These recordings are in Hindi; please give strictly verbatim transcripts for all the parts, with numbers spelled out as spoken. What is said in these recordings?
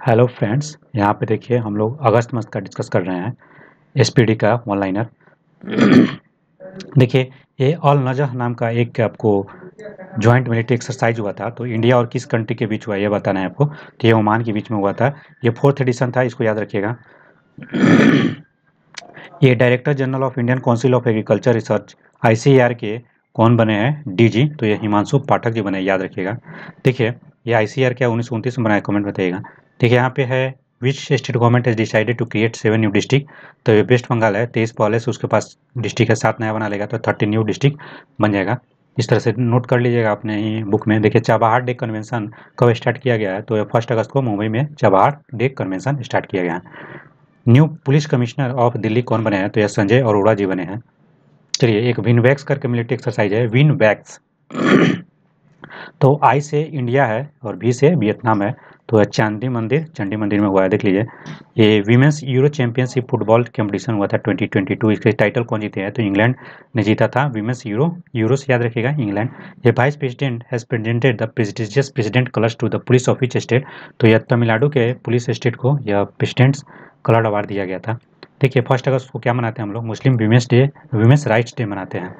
हेलो फ्रेंड्स, यहाँ पे देखिए हम लोग अगस्त मंथ का डिस्कस कर रहे हैं एसपीडी का वन लाइनर। देखिए ये ऑल नजह नाम का एक आपको जॉइंट मिलिट्री एक्सरसाइज हुआ था। तो इंडिया और किस कंट्री के बीच हुआ ये बताना है आपको। तो ये ओमान के बीच में हुआ था। ये फोर्थ एडिशन था, इसको याद रखिएगा। ये director general of Indian council of agriculture research ICAR के कौन बने हैं? डीजी। तो ये हिमांशु पाठक जी बने, याद रखिएगा। देखिए ये आईसीएआर क्या उन्नीस सौ उनतीस में बनाया, कमेंट बताइएगा। देखिए यहाँ पे है which state government has decided to create seven new district. तो ये वेस्ट बंगाल है, तेईस पहले से उसके पास डिस्ट्रिक्ट है, सात नया बना लेगा तो थर्टी न्यू डिस्ट्रिक्ट बन जाएगा। इस तरह से नोट कर लीजिएगा अपने ही बुक में। देखिए चबाहार डे कन्वेंशन कब स्टार्ट किया गया है? तो ये फर्स्ट अगस्त को मुंबई में चबाहार डे कन्वेंशन स्टार्ट किया गया है। New police commissioner of Delhi कौन बने हैं? तो यह संजय अरोड़ा जी बने हैं। चलिए एक विनवैक्स करके मिलिट्री एक्सरसाइज है, विनवैक्स। तो आई से इंडिया है और वी से वियतनाम है। तो चांदी मंदिर चंडी मंदिर में हुआ है, देख लीजिए। ये women's Euro championship football competition हुआ था ट्वेंटी ट्वेंटी टू। इसके टाइटल कौन जीते हैं? तो इंग्लैंड ने जीता था वीमेंस यूरो। यूरो से याद रखिएगा इंग्लैंड। ये vice president has presented the prestigious president colours to the police of each state. तो यह तमिलनाडु के पुलिस स्टेट को यह प्रेसिडेंट्स कलर अवार्ड दिया गया था। देखिए फर्स्ट अगस्त को क्या मनाते हैं हम लोग? Muslim women's day, women's rights day मनाते हैं।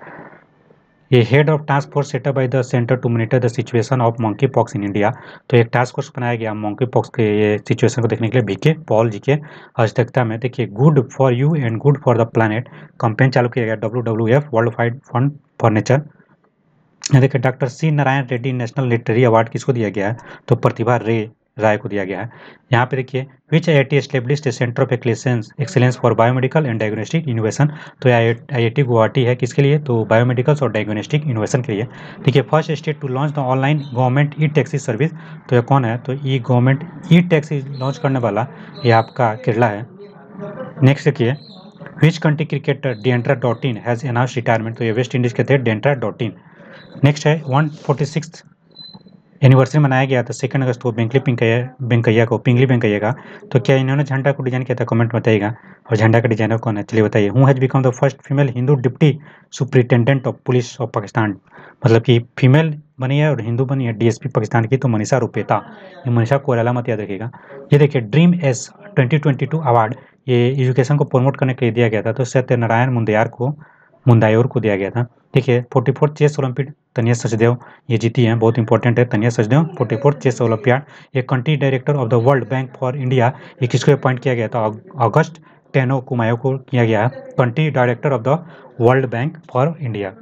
ये head of task force setup by the centre to monitor the situation of monkey pox in India. तो एक टास्क फोर्स बनाया गया मंकी पॉक्स के ये सिचुएशन को देखने के लिए बीके पॉल जी के अध्यक्षता में। देखिए good for you and good for the planet campaign चालू किया गया, W W F world wide fund for nature. देखिए doctor C Narayana Reddy national literary award किसको दिया गया है? तो प्रतिभा रे राय को दिया गया है। यहाँ पे देखिए which I I T established centre of excellence excellence for biomedical and diagnostic innovation. तो आई आई टी गुवाहाटी है, किसके लिए? तो बायोमेडिकल्स और डायग्नोस्टिक इनोवेशन के लिए। देखिए first state to launch the online government e taxi service. तो ये कौन है? तो e government e taxi launch करने वाला ये आपका केरला है। नेक्स्ट देखिए which country cricketer Deandra Dottin has announce retirement. तो ये वेस्ट इंडीज के थे डेंट्रा डॉटिन। नेक्स्ट है वन फोर्टी सिक्स एनिवर्सरी मनाया गया था सेकंड अगस्त को बेंकली पिंकैया वेंकैया को पिंगली वेंकैया का। तो क्या इन्होंने झंडा को डिजाइन किया था? कमेंट बताइएगा। और झंडा का डिजाइनर कौन है? चलिए बताइए। Who has become the first female Hindu deputy superintendent of police of Pakistan. मतलब कि फीमेल बनी है और हिंदू बनी है डीएसपी पाकिस्तान की, तो मनीषा रुपेता। ये मनीषा कोइराला मत याद रखिएगा। ये देखिए dream S twenty twenty two award ये एजुकेशन को प्रमोट करने के लिए दिया गया था। तो सत्यनारायण मुंदयार को मुंदायोर को दिया गया था। देखिए forty fourth chess olympiad Tania Sachdev ये जीती हैं, बहुत इंपॉर्टेंट है Tania Sachdev. Forty fourth chess olympiad. ये country director of the world bank for India ये किसको अपॉइंट किया गया था? अगस्त टेनो कुमायो को किया गया है country director of the world bank for India.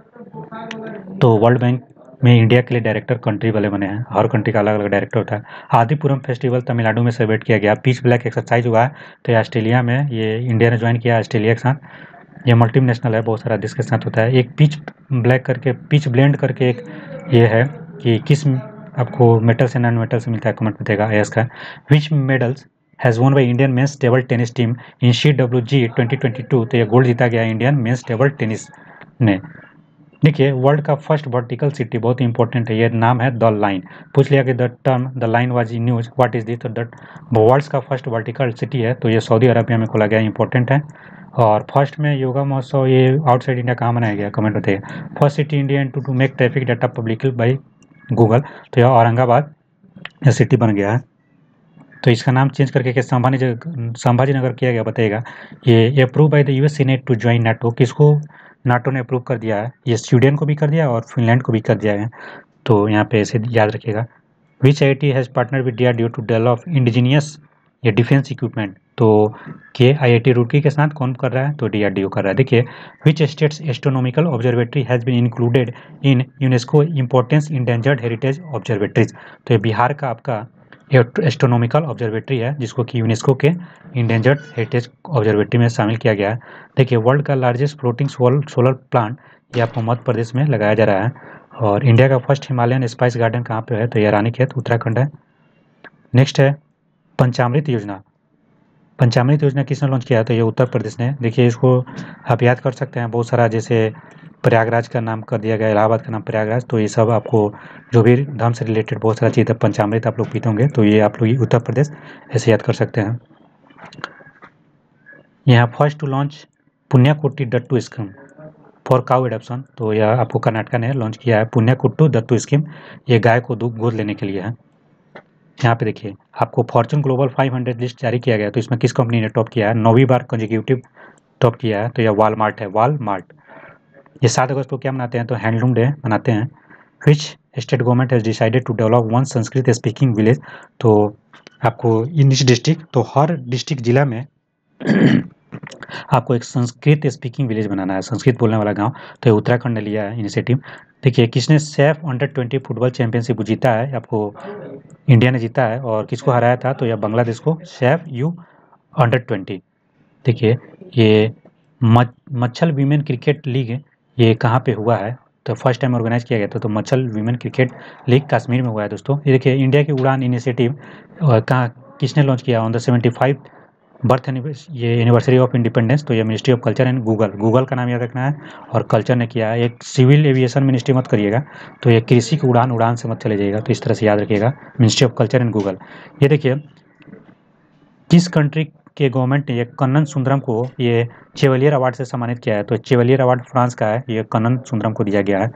तो वर्ल्ड बैंक में इंडिया के लिए डायरेक्टर कंट्री वाले बने हैं, हर कंट्री का अलग अलग डायरेक्टर होता है। आदिपुरम फेस्टिवल तमिलनाडु में सेलिब्रेट किया गया। पीच ब्लैक एक्सरसाइज हुआ है तो ये ऑस्ट्रेलिया में, ये इंडिया ने ज्वाइन किया ऑस्ट्रेलिया के साथ। ये मल्टी नेशनल है, बहुत सारा देश के साथ होता है। एक पिच ब्लैक करके पिच ब्लेंड करके एक ये है कि किस आपको मेटल से नॉन मेटल से मिलता है, कमेंट बताएगा एस का। Which medals has won by Indian men's table tennis team in C W G twenty twenty two. तो ये गोल्ड जीता गया इंडियन मेंस टेबल टेनिस ने। देखिए वर्ल्ड का फर्स्ट वर्टिकल सिटी बहुत इंपॉर्टेंट है, ये नाम है द लाइन। पूछ लिया कि the term the line was in news what is this. तो द वर्ल्ड का फर्स्ट वर्टिकल सिटी है तो ये सऊदी अरबिया में खोला गया, इंपॉर्टेंट है। और फर्स्ट में योगा महोत्सव ये आउटसाइड इंडिया कहाँ मनाया गया, कमेंट बताइए। First city India to to make traffic data public by Google. तो यह औरंगाबाद यह सिटी बन गया है। तो इसका नाम चेंज करके के संभाजी संभाजी नगर किया गया, बताइएगा। ये approve by the US senate to join NATO. किसको नाटो ने अप्रूव कर दिया है? ये स्वीडन को भी कर दिया और फिनलैंड को भी कर दिया है। तो यहाँ पे ऐसे याद रखिएगा। Which I I T has partner with DRDO to develop indigenous ये डिफेंस इक्विपमेंट। तो के आईआईटी रुड़की के साथ कौन कर रहा है? तो डीआरडीओ कर रहा है। देखिए which state's astronomical observatory has been included in UNESCO importance endangered heritage observatories. तो ये बिहार का आपका एस्ट्रोनॉमिकल ऑब्जर्वेटरी है जिसको कि यूनेस्को के इंडेंजर्ड हेरिटेज ऑब्जर्वेटरी में शामिल किया गया है। देखिए वर्ल्ड का लार्जेस्ट फ्लोटिंग सोलर प्लांट ये आपको मध्य प्रदेश में लगाया जा रहा है। और इंडिया का फर्स्ट हिमालयन स्पाइस गार्डन कहाँ पे है? तो ये रानीखेत उत्तराखंड है। नेक्स्ट है पंचामृत योजना। पंचामृत योजना किसने लॉन्च किया है? तो ये उत्तर प्रदेश ने। देखिए इसको आप याद कर सकते हैं, बहुत सारा जैसे प्रयागराज का नाम कर दिया गया, इलाहाबाद का नाम प्रयागराज। तो ये सब आपको जो भी धर्म से रिलेटेड बहुत सारा चीज़ है, पंचामृत आप लोग पीते होंगे तो ये आप लोग उत्तर प्रदेश ऐसे याद कर सकते हैं। यहाँ first to launch Punyakoti Dattu scheme for cow adoption. तो यह आपको कर्नाटक ने लॉन्च किया है पुण्याकुट्टू दत्तू स्कीम, ये गाय को दूध गोद लेने के लिए है। यहाँ पे देखिए आपको Fortune global five hundred list जारी किया गया, तो इसमें किस कंपनी ने टॉप किया है, नौवीं बार कंसेक्यूटिव टॉप किया है, तो यह वॉलमार्ट है, वॉलमार्ट। ये सात अगस्त को क्या मनाते हैं, तो हैंडलूम डे मनाते हैं। Which state government has decided to develop one Sanskrit speaking village, तो आपको इन डिस्ट्रिक्ट, तो हर डिस्ट्रिक्ट जिला में आपको एक संस्कृत स्पीकिंग विलेज बनाना है, संस्कृत बोलने वाला गांव। तो ये उत्तराखंड ने लिया है इनिशिएटिव। देखिए किसने SAFF under twenty football championship जीता है, आपको इंडिया ने जीता है, और किसको हराया था, तो यह बांग्लादेश को, सैफ यू अंडर ट्वेंटी। देखिए ये मच्छल वीमेन क्रिकेट लीग ये कहाँ पे हुआ है, तो फर्स्ट टाइम ऑर्गेनाइज किया गया था, तो Machil women cricket league Kashmir में हुआ है दोस्तों। ये देखिए इंडिया की उड़ान इनिशिएटिव कहाँ किसने लॉन्च किया, on the seventy five birth ये एनिवर्सरी ऑफ इंडिपेंडेंस, तो ये ministry of culture and Google, Google का नाम याद रखना है, और कल्चर ने किया है। एक सिविल एविएशन मिनिस्ट्री मत करिएगा, तो ये कृषि की उड़ान उड़ान से मत चले जाइएगा, तो इस तरह से याद रखिएगा, ministry of culture and Google. ये देखिए किस कंट्री के गवर्नमेंट ने ये कन्नन सुंदरम को ये चेवलियर अवार्ड से सम्मानित किया है, तो चेवलियर अवार्ड फ्रांस का है, ये कन्नन सुंदरम को दिया गया है।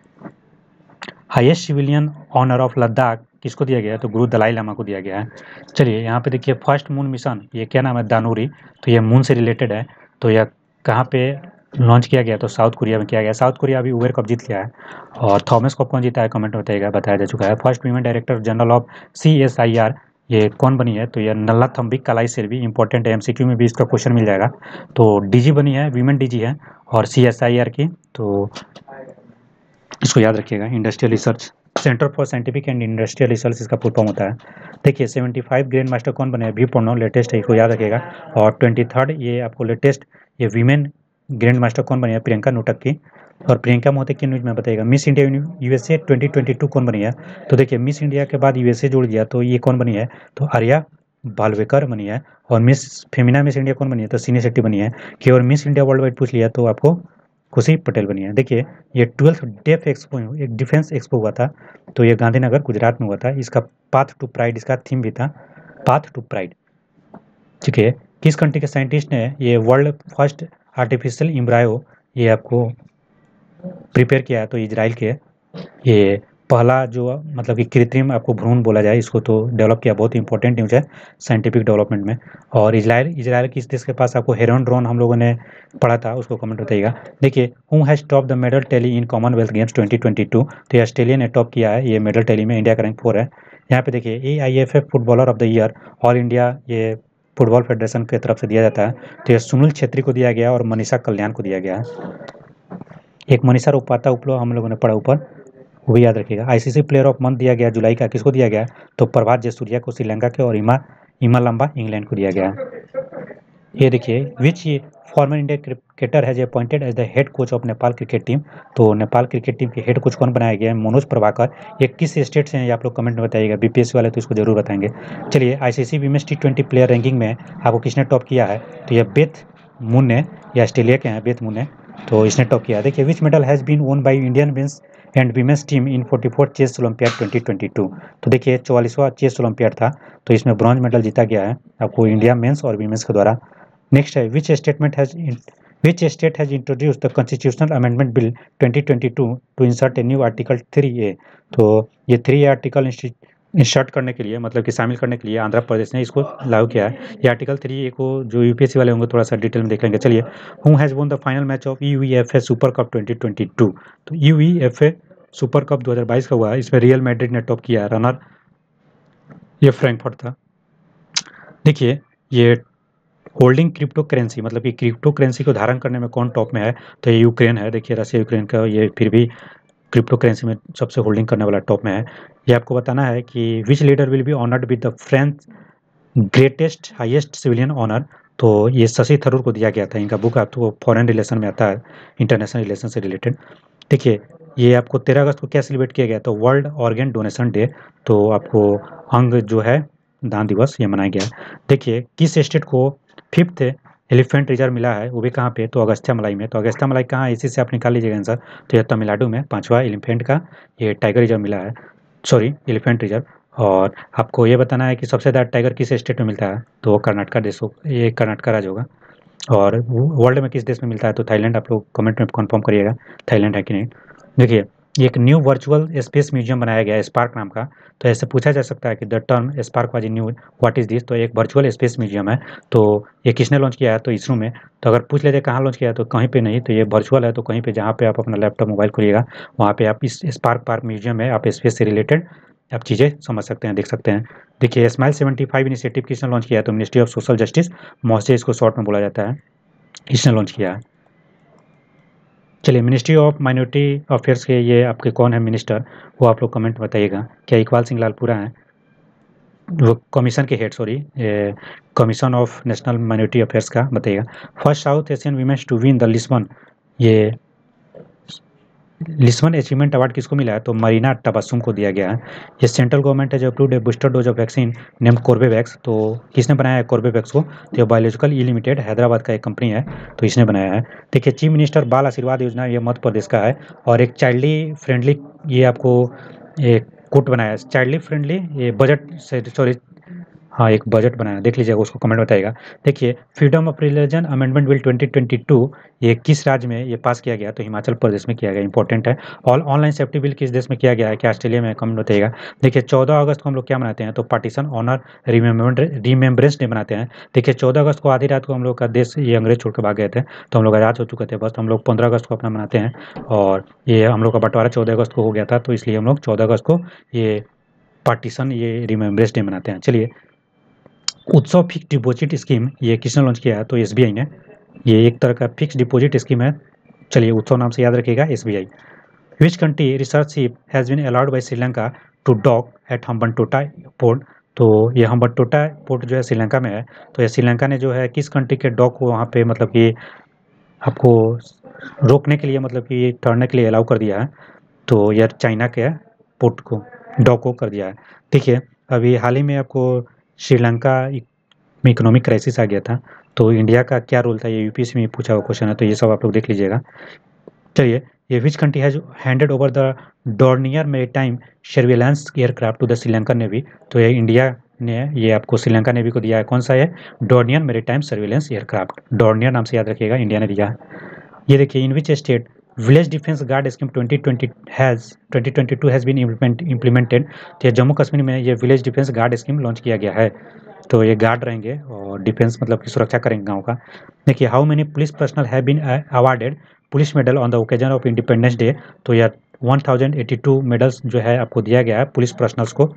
Highest civilian honour of Ladakh किसको दिया गया है, तो गुरु दलाई लामा को दिया गया है। चलिए यहाँ पे देखिए फर्स्ट मून मिशन, ये क्या नाम है, दानूरी, तो ये मून से रिलेटेड है, तो यह कहाँ पे लॉन्च किया गया, तो साउथ कोरिया में किया गया। साउथ कोरिया अभी उबेर कप जीत लिया है, और थॉमस कप कौन जीता है, कमेंट में बताइएगा, बताया जा चुका है। First women director general of C S I R ये कौन बनी है, तो यह नल्ला थम्बिक कलाई सेल्वी, इंपॉर्टेंट है, एमसीक्यू में भी इसका क्वेश्चन मिल जाएगा। तो डीजी बनी है, वीमेन डीजी है, और सी एस आई आर की, तो इसको याद रखिएगा। Industrial research centre for scientific and industrial research इसका फुल फॉर्म होता है। देखिए सेवेंटी फाइव ग्रैंड मास्टर कौन बने हैं, भी पढ़ो, लेटेस्ट है, इसको याद रखिएगा। और ट्वेंटी थर्ड ये आपको लेटेस्ट ये वीमेन ग्रैंड मास्टर कौन बनी है, प्रियंका नोटक की, और प्रियंका मोहते की न्यूज में बताइएगा। Miss India USA twenty twenty two कौन बनी है, तो देखिए मिस इंडिया के बाद यूएसए जोड़ दिया, तो ये कौन बनी है, तो आर्या बालवेकर बनी है। और मिस फेमिना मिस इंडिया कौन बनी है, तो सीनी शेट्टी बनी है। कि और मिस इंडिया वर्ल्ड वाइड पूछ लिया तो आपको खुशी पटेल बनी है। देखिए ये ट्वेल्थ डेफ एक्सपो, एक डिफेंस एक्सपो हुआ था, तो ये गांधीनगर गुजरात में हुआ था। इसका पाथ टू प्राइड इसका थीम भी था, पाथ टू प्राइड। ठीक है, किस कंट्री के साइंटिस्ट ने ये वर्ल्ड फर्स्ट आर्टिफिशियल एम्ब्रायो ये आपको प्रिपेयर किया है, तो इजराइल के ये पहला जो मतलब कि कृत्रिम आपको भ्रूण बोला जाए इसको, तो डेवलप किया। बहुत इंपॉर्टेंट न्यूज है साइंटिफिक डेवलपमेंट में। और इजराइल इजराइल किस देश के पास, आपको हेरोन ड्रोन हम लोगों ने पढ़ा था, उसको कमेंट बताइएगा। देखिए who has top the medal tally in Commonwealth games twenty twenty two, तो ये ऑस्ट्रेलिया ने टॉप किया है ये मेडल टैली में, इंडिया का रैंक फोर है। यहाँ पे देखिए A I F F footballer of the year all India ये फुटबॉल फेडरेशन की तरफ से दिया जाता है, तो ये सुनील छेत्री को दिया गया और मनीषा कल्याण को दिया गया है। एक मनीषा उपाध्याय उपलो हम लोगों ने पढ़ा ऊपर, वो भी याद रखिएगा। आईसीसी प्लेयर ऑफ मंथ दिया गया जुलाई का, किसको दिया गया, तो प्रभात जयसूर्या को श्रीलंका के, और इमा इमा लंबा इंग्लैंड को दिया गया। ये देखिए which former India cricketer has appointed as the head coach of Nepal cricket team, तो नेपाल क्रिकेट टीम के हेड कोच कौन बनाया गया है, मनोज प्रभाकर। ये किस स्टेट से हैं ये आप लोग कमेंट में बताइएगा, बीपीएससी वाले तो इसको जरूर बताएंगे। चलिए ICC women's T twenty player ranking में आपको किसने टॉप किया है, तो ये बेथ मून ने, या ऑस्ट्रेलिया के हैं बेथ मून ने, तो इसने टॉप किया। देखिए which medal has been won by Indian men's and women's team in forty four chess olympiad twenty twenty two, तो देखिए चौवालीसवां चेस ओलंपियाड था, तो इसमें ब्रॉन्ज मेडल जीता गया है आपको इंडिया मेंस और वीमेंस के द्वारा। नेक्स्ट है which statement has which state has introduce the constitutional amendment bill twenty twenty two to insert a new article three A, तो ये थ्री ए आर्टिकल इंसर्ट करने के लिए, मतलब कि शामिल करने के लिए आंध्र प्रदेश ने इसको लागू किया है। ये आर्टिकल थ्री ए को जो यूपीएससी वाले होंगे थोड़ा सा डिटेल में देख लेंगे। चलिए who has won the final match of UEFA super cup twenty twenty two, तो यूईएफए सुपर कप दो हज़ार बाईस का हुआ है, इसमें रियल मैड्रिड ने टॉप किया है, रनर ये फ्रैंकफर्ट था। देखिए ये होल्डिंग क्रिप्टो करेंसी, मतलब कि क्रिप्टो करेंसी को धारण करने में कौन टॉप में है, तो ये यूक्रेन है। देखिए रशिया यूक्रेन का ये फिर भी क्रिप्टो करेंसी में सबसे होल्डिंग करने वाला टॉप में है। ये आपको बताना है कि which leader will be honoured with the French greatest highest civilian honour, तो ये शशि थरूर को दिया गया था। इनका बुक आपको फॉरेन रिलेशन में आता है, इंटरनेशनल रिलेशन से रिलेटेड। देखिए ये आपको तेरह अगस्त को क्या सेलिब्रेट किया गया, तो वर्ल्ड ऑर्गेन डोनेशन डे, तो आपको अंग जो है दान दिवस ये मनाया गया। देखिए किस स्टेट को फिफ्थ एलिफेंट रिजर्व मिला है, वो भी कहाँ पे, तो अगस्त्या मलाई में। तो अगस्त्या मलाई कहाँ है, इसी से आप निकाल लीजिएगा आंसर, तो यह तमिलनाडु में पांचवा एलिफेंट का ये टाइगर रिजर्व मिला है, सॉरी एलिफेंट रिजर्व। और आपको ये बताना है कि सबसे ज़्यादा टाइगर किस स्टेट में मिलता है, तो कर्नाटका देश, ये कर्नाटका राज्य होगा। और वर्ल्ड में किस देश में मिलता है, तो थाईलैंड। आप लोग कमेंट में कंफर्म करिएगा थाईलैंड है कि नहीं। देखिए ये एक न्यू वर्चुअल स्पेस म्यूजियम बनाया गया है स्पार्क नाम का। तो ऐसे पूछा जा सकता है कि the term spark was new, what is this. तो एक वर्चुअल स्पेस म्यूजियम है, तो ये किसने लॉन्च किया है, तो इसरो में। तो अगर पूछ लेते कहाँ लॉन्च किया है, तो कहीं पे नहीं, तो ये वर्चुअल है, तो कहीं पे जहाँ पे आप अपना लैपटॉप मोबाइल खोलिएगा वहाँ पे आप इस स्पार्क पार्क म्यूजियम में आप स्पेस से रिलेटेड आप चीज़ें समझ सकते हैं, देख सकते हैं। देखिए स्माइल सेवेंटी फाइव इनिशिएटिव किसने लॉन्च किया है, तो मिनिस्ट्री ऑफ सोशल जस्टिस, मॉसे इसको शॉर्ट में बोला जाता है, इसने लॉन्च किया है। चलिए मिनिस्ट्री ऑफ माइनॉरिटी अफेयर्स के ये आपके कौन है मिनिस्टर, वो आप लोग कमेंट बताइएगा। क्या इकबाल सिंह लालपुरा हैं, वो कमीशन के head, sorry commission of national minority affairs का बताइएगा। First South Asian women's to win the Lisbon, ये लिस्बन अचीवमेंट अवार्ड किसको मिला है, तो मरीना तबस्सुम को दिया गया है। ये सेंट्रल गवर्नमेंट है जो approved a booster dose of vaccine named Corbevax, तो किसने बनाया है कोर्बेवैक्स को, तो ये बायोलॉजिकल ई लिमिटेड हैदराबाद का एक कंपनी है, तो इसने बनाया है। देखिए चीफ मिनिस्टर बाल आशीर्वाद योजना, ये मध्य प्रदेश का है, और एक चाइल्डली फ्रेंडली, ये आपको एक कोट बनाया है चाइल्डली फ्रेंडली, ये बजट से सॉरी हाँ एक बजट बनाया, देख लीजिएगा, उसको कमेंट बताइएगा। देखिए freedom of religion amendment bill twenty twenty two, ये किस राज्य में ये पास किया गया, तो हिमाचल प्रदेश में किया गया, इंपॉर्टेंट है। और ऑनलाइन सेफ्टी बिल किस देश में किया गया है, क्या ऑस्ट्रेलिया में, कमेंट बताइएगा। देखिए चौदह अगस्त को हम लोग क्या मनाते हैं, तो पार्टीशन ऑनर रिमेम्बरेंस डे मनाते हैं। देखिए चौदह अगस्त को आधी रात को हम लोग का देश ये अंग्रेज छोड़ कर भाग गए थे, तो हम लोग आज़ाद हो चुके थे, बस हम लोग पंद्रह अगस्त को अपना मनाते हैं, और ये हम लोग का बंटवारा चौदह अगस्त को हो गया था, तो इसलिए हम लोग चौदह अगस्त को ये पार्टीशन ये रिमेम्बरेंस डे मनाते हैं। चलिए उत्सव फिक्स डिपॉजिट स्कीम, ये किसने लॉन्च किया है, तो एसबीआई ने, ये एक तरह का फिक्स डिपॉजिट स्कीम है। चलिए उत्सव नाम से याद रखिएगा, SBI. Which country research ship has been allowed by Sri Lanka to dock at Hambantota port, तो ये हम्बनटोटा पोर्ट जो है श्रीलंका में है, तो ये श्रीलंका ने जो है किस कंट्री के डॉक को वहाँ पे मतलब कि आपको रोकने के लिए, मतलब कि ठहरने के लिए अलाउ कर दिया है, तो यह चाइना के पोर्ट को, डॉक को कर दिया है। देखिए अभी हाल ही में आपको श्रीलंका में इकोनॉमिक क्राइसिस आ गया था, तो इंडिया का क्या रोल था, ये यूपीएससी में पूछा हुआ क्वेश्चन है, तो ये सब आप लोग देख लीजिएगा। चलिए ये which country has handed over the Dornier maritime surveillance aircraft to the Sri Lankan navy, तो ये इंडिया ने ये आपको श्रीलंका नेवी को दिया है, कौन सा है, Dornier maritime surveillance aircraft, Dornier नाम से याद रखिएगा, इंडिया ने दिया है। ये देखिए in which state village defence guard scheme twenty twenty has twenty twenty two has been implemented, तो ये जम्मू कश्मीर में ये village defence guard scheme launch किया गया है, तो ये गार्ड रहेंगे और डिफेंस मतलब कि सुरक्षा करेंगे गांव का। देखिए how many police personnel have been awarded police medal on the occasion of independence day, तो यह one thousand eighty two medals जो है आपको दिया गया है पुलिस पर्सनल्स को।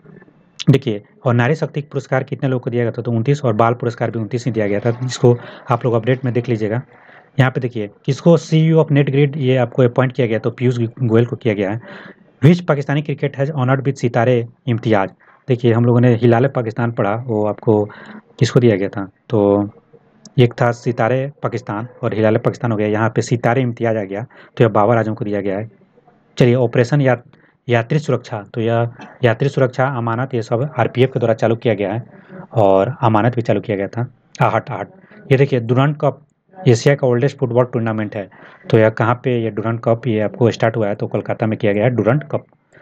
देखिए और नारी शक्ति पुरस्कार कितने लोगों को दिया गया था, तो उनतीस, और बाल पुरस्कार भी उनतीस ही दिया गया था, जिसको आप लोग अपडेट में देख लीजिएगा। यहाँ पे देखिए किसको सीईओ ऑफ नेट ग्रिड ये आपको अपॉइंट किया गया, तो पीयूष गोयल को किया गया है। Which Pakistani cricket has honoured with Sitare Imtiaz, देखिए हम लोगों ने हिलाल पाकिस्तान पढ़ा, वो आपको किसको दिया गया था, तो एक था सितारे पाकिस्तान और हिलाल पाकिस्तान हो गया, यहाँ पे सितारे इम्तियाज आ गया, तो यह बाबर आजम को दिया गया है। चलिए ऑपरेशन या यात्री सुरक्षा, तो यह यात्री सुरक्षा अमानत ये सब आरपीएफ के द्वारा चालू किया गया है, और अमानत भी चालू किया गया था। आहट आहट, ये देखिए डुरंड कप एशिया का ओल्डेस्ट फुटबॉल टूर्नामेंट है, तो यह कहाँ पे ये डुरंड कप ये आपको स्टार्ट हुआ है, तो कोलकाता में किया गया है डुरंड कप।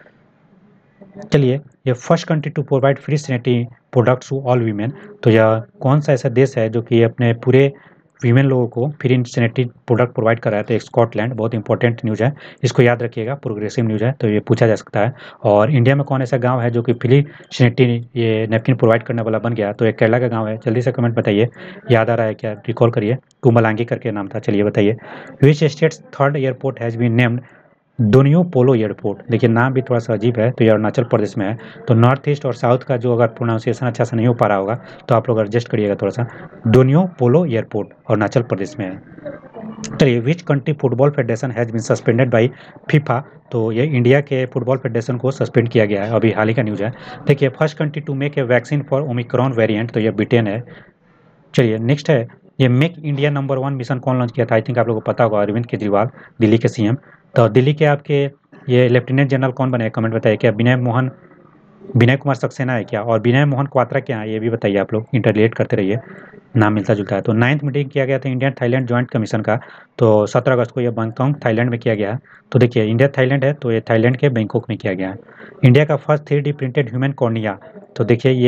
चलिए ये first country to provide free sanitary products to all women, तो यह कौन सा ऐसा देश है जो कि अपने पूरे वीमेन लोगों को फ्री सैनिटरी प्रोडक्ट प्रोवाइड कर रहा है, तो एक स्कॉटलैंड, बहुत इंपॉर्टेंट न्यूज़ है, इसको याद रखिएगा, प्रोग्रेसिव न्यूज़ है, तो ये पूछा जा सकता है। और इंडिया में कौन ऐसा गांव है जो कि फ्री सैनिटरी ये नैपकिन प्रोवाइड करने वाला बन गया, तो एक केरला का गाँव है, जल्दी से कमेंट बताइए, याद आ रहा है क्या, रिकॉल करिए, कुमलांगी करके नाम था, चलिए बताइए। Which states third airport has been named Donyi Polo airport, देखिए नाम भी थोड़ा सा अजीब है, तो ये अरुणाचल प्रदेश में है, तो नॉर्थ ईस्ट और साउथ का जो अगर प्रोनाउंसिएशन अच्छा से नहीं हो पा रहा होगा तो आप लोग एडजस्ट करिएगा थोड़ा सा। दोनियो पोलो एयरपोर्ट अरुणाचल प्रदेश में है। चलिए which country football federation has been suspended by FIFA, तो ये इंडिया के फुटबॉल फेडरेशन को सस्पेंड किया गया है, अभी हाल ही का न्यूज़ है। देखिए first country to make a vaccine for omicron variant, तो ये ब्रिटेन है। चलिए नेक्स्ट है ये make India number one mission कौन लॉन्च किया था, आई थिंक आप लोगों को पता होगा, अरविंद केजरीवाल, दिल्ली के सीएम। तो दिल्ली के आपके ये लेफ्टिनेंट जनरल कौन बने, कमेंट बताइए, क्या विनय मोहन विनय कुमार सक्सेना है क्या, और विनय मोहन क्वात्रा क्या है, ये भी बताइए, आप लोग इंटरलेट करते रहिए, नाम मिलता जुलता है। तो नाइन्थ मीटिंग किया गया था इंडियन थाईलैंड ज्वाइंट कमीशन का, तो सत्रह अगस्त को यह बैंकॉक थाईलैंड में किया गया है। तो देखिए इंडिया थाईलैंड है, तो ये थाईलैंड के बैंकॉक में किया गया है। इंडिया का first three D printed human cornea, तो देखिए ये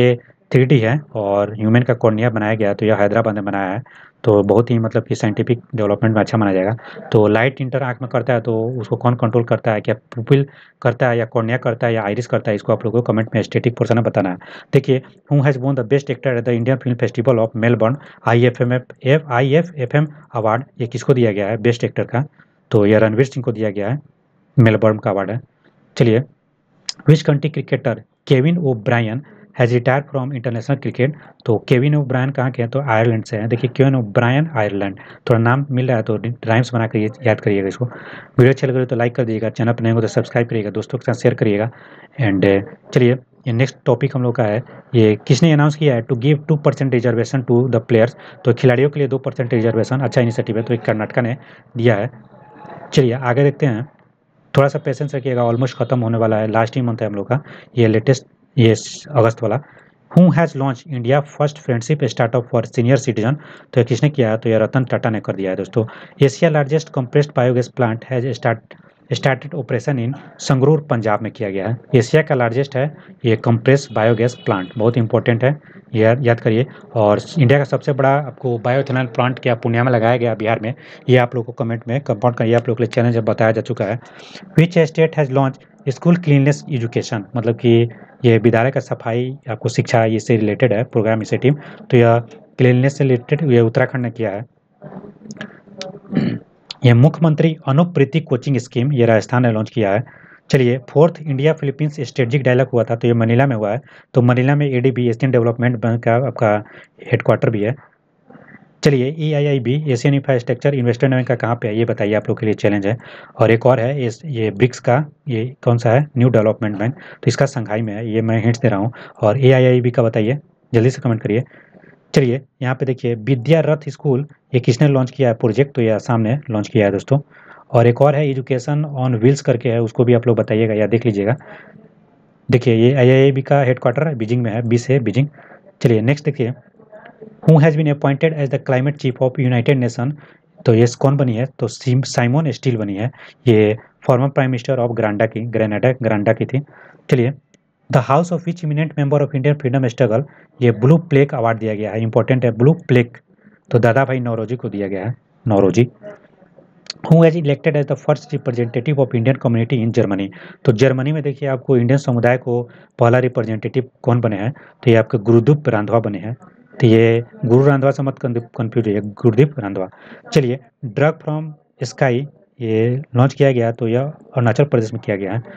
थ्री डी है और ह्यूमन का कॉर्निया बनाया गया है, तो यह हैदराबाद में बनाया है, तो बहुत ही मतलब कि साइंटिफिक डेवलपमेंट में अच्छा माना जाएगा। तो लाइट इंटर आँख में करता है तो उसको कौन कंट्रोल करता है, क्या पुपिल करता है या कॉर्निया करता है या आइरिस करता है, इसको आप लोगों को कमेंट में एस्थेटिक पोर्शन में बताना है। देखिए, who has won the best actor at the Indian film festival of Melbourne I F M F I F F M award, ये किसको दिया गया है बेस्ट एक्टर का, तो यह रणवीर सिंह को दिया गया है, मेलबर्न का अवार्ड है। चलिए, which country cricketer Kevin O'Brien has retire from international cricket, तो केविन ओ ब्रायन कहाँ के हैं, तो आयरलैंड से हैं। देखिए, केविन ओ ब्रायन आयरलैंड, थोड़ा नाम मिल रहा है तो राइम्स बना कर याद करिएगा इसको। वीडियो अच्छा लगे तो लाइक कर दीजिएगा, चैनल पर नहीं हो तो सब्सक्राइब करिएगा, दोस्तों के साथ शेयर करिएगा। एंड चलिए, ये नेक्स्ट टॉपिक हम लोग का है, ये किसने अनाउंस किया है, to give two percent reservation to the players, तो खिलाड़ियों के लिए दो परसेंट रिजर्वेशन, अच्छा इनिशिएटिव है, तो एक कर्नाटक ने दिया है। चलिए आगे देखते हैं, थोड़ा सा पेशेंस रखिएगा, ऑलमोस्ट खत्म होने वाला है, लास्ट ही मंथ है हम लोग का, ये लेटेस्ट ये अगस्त वाला। Who has launch India first friendship startup for senior citizen, तो ये किसने किया है, तो ये रतन टाटा ने कर दिया है दोस्तों। Asia largest compressed biogas plant has start started operation in Sangrur Punjab में किया गया है। एशिया का लार्जेस्ट है ये कंप्रेस बायोगैस प्लांट, बहुत इंपॉर्टेंट है, ये याद करिए। और इंडिया का सबसे बड़ा आपको बायोइथेनॉल प्लांट क्या पूर्णिया में लगाया गया बिहार में, ये आप लोग को कमेंट में कंपाउंड करिए, आप लोग के लिए चैलेंज बताया जा चुका है। Which state has launch school cleanness education, मतलब कि ये विद्यालय का सफाई आपको शिक्षा इससे रिलेटेड है प्रोग्राम इनिशिएटिव, तो यह क्लीननेस से रिलेटेड ये उत्तराखंड ने किया है। यह मुख्यमंत्री अनुप प्रीति कोचिंग स्कीम, ये राजस्थान ने लॉन्च किया है। चलिए, fourth India Philippines strategic dialogue हुआ था, तो ये मनीला में हुआ है, तो मनीला में एडीबी एशियन डेवलपमेंट बैंक का आपका हेडक्वार्टर भी है। चलिए, E I I B Asian infrastructure investment bank का कहाँ पे है, ये बताइए, आप लोग के लिए चैलेंज है। और एक और है इस ये ब्रिक्स का, ये कौन सा है, न्यू डेवलपमेंट बैंक, तो इसका संघाई में है, ये मैं हिंट्स दे रहा हूँ। और ए आई आई बी का बताइए, जल्दी से कमेंट करिए। चलिए, यहाँ पे देखिए, विद्या रथ स्कूल, ये किसने लॉन्च किया है प्रोजेक्ट, तो ये आसाम ने लॉन्च किया है दोस्तों। और एक और है एजुकेशन ऑन व्हील्स करके है, उसको भी आप लोग बताइएगा या देख लीजिएगा। देखिए, ये आई आई बी का हेडक्वार्टर बीजिंग में है, बी से बीजिंग। चलिए नेक्स्ट देखिए, who has been appointed as the climate chief of United Nation, तो ये कौन बनी है, तो साइमन स्टील बनी है, ये former prime minister of Granada की ग्रेनाडा ग्रांडा की थी। चलिए, the house of which eminent member of Indian freedom struggle, ये ब्लू प्लेक अवार्ड दिया गया है, इंपॉर्टेंट है ब्लू प्लेक, तो दादा भाई नौरोजी को दिया गया है, Naoroji. Who has elected as the first representative of Indian community in Germany, तो जर्मनी में देखिए आपको इंडियन समुदाय को पहला रिप्रेजेंटेटिव कौन बने हैं, तो ये आपके गुरुदीप रांधवा बने हैं, तो ये गुरु रांधवा से मत कंफ्यूज है, गुरुदीप रांधवा। चलिए, ड्रग फ्रॉम स्काई, ये लॉन्च किया गया, तो यह अरुणाचल प्रदेश में किया गया है,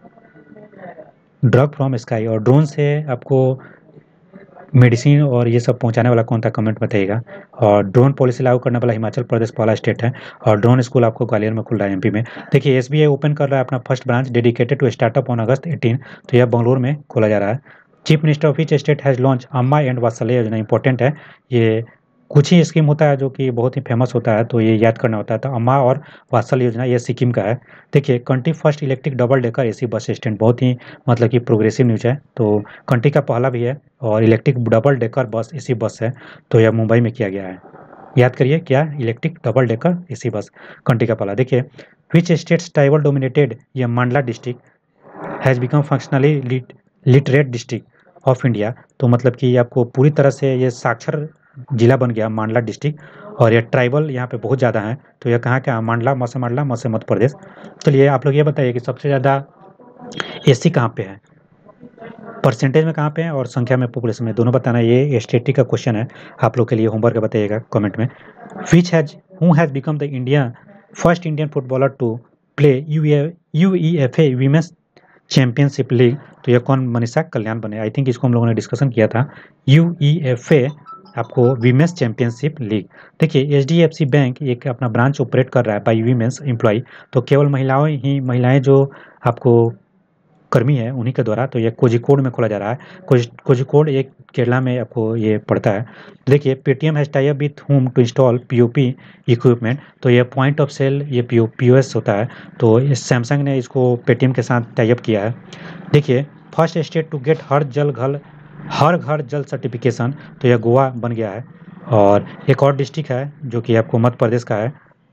ड्रग फ्रॉम स्काई। और ड्रोन से आपको मेडिसिन और ये सब पहुंचाने वाला कौन था, कमेंट बताइएगा। और ड्रोन पॉलिसी लागू करने वाला हिमाचल प्रदेश पहला स्टेट है। और ड्रोन स्कूल आपको ग्वालियर में खुल रहा है एमपी में। देखिए, एसबीआई ओपन कर रहा है अपना first branch dedicated to startup on August eighteen, तो यह बंगलुरु में खोला जा रहा है। Chief minister of which state has launch Amma and Vatsalya Yojana, important है, ये कुछ ही स्कीम होता है जो कि बहुत ही फेमस होता है, तो ये याद करना होता है। तो अम्मा और वात्सल्य योजना ये सिक्किम का है। देखिए, country first electric double decker AC bus stand, बहुत ही मतलब कि प्रोग्रेसिव न्यूज है, तो कंट्री का पहला भी है और electric double decker bus AC bus है, तो यह मुंबई में किया गया है। याद करिए, क्या electric double decker AC bus country का पहला। देखिए, विच स्टेट्स ट्राइबल डोमिनेटेड, ये Mandla district has become functionally literate district of India, तो मतलब कि आपको पूरी तरह से ये साक्षर जिला बन गया मांडला डिस्ट्रिक्ट। और ये ट्राइबल यहाँ पे बहुत ज़्यादा है, तो यह कहाँ का, मांडला मसे मांडला मसे मध्य प्रदेश। चलिए, आप लोग ये बताइए कि सबसे ज़्यादा एससी कहाँ पे है, परसेंटेज में कहाँ पे है और संख्या में पॉपुलेशन में, दोनों बताना। ये स्टेटिक का क्वेश्चन है, आप लोग के लिए होमवर्क बताइएगा कमेंट में। Which has who has become the India first Indian footballer to play U U E F A women's championship league, तो यह कौन, मनीषा कल्याण बने। आई थिंक इसको हम लोगों ने डिस्कशन किया था, यू ई एफ ए आपको वीमेंस चैंपियनशिप लीग। देखिए, H D F C bank एक अपना ब्रांच ऑपरेट कर रहा है बाई वीमेंस एम्प्लॉय, तो केवल महिलाओं ही महिलाएं जो आपको कर्मी है उन्हीं के द्वारा, तो ये कोझिकोड में खोला जा रहा है। कोझ कोझिकोड एक केरला में आपको ये पड़ता है। देखिए, Paytm has tie up with home to install POP equipment, तो ये पॉइंट ऑफ सेल ये पीओ पीओएस होता है, तो इस सैमसंग ने इसको पेटीएम के साथ टाई अप किया है। देखिए, first state to get Har Jal Ghar हर घर जल सर्टिफिकेशन, तो यह गोवा बन गया है। और एक और डिस्ट्रिक्ट है जो कि आपको मध्य प्रदेश का है,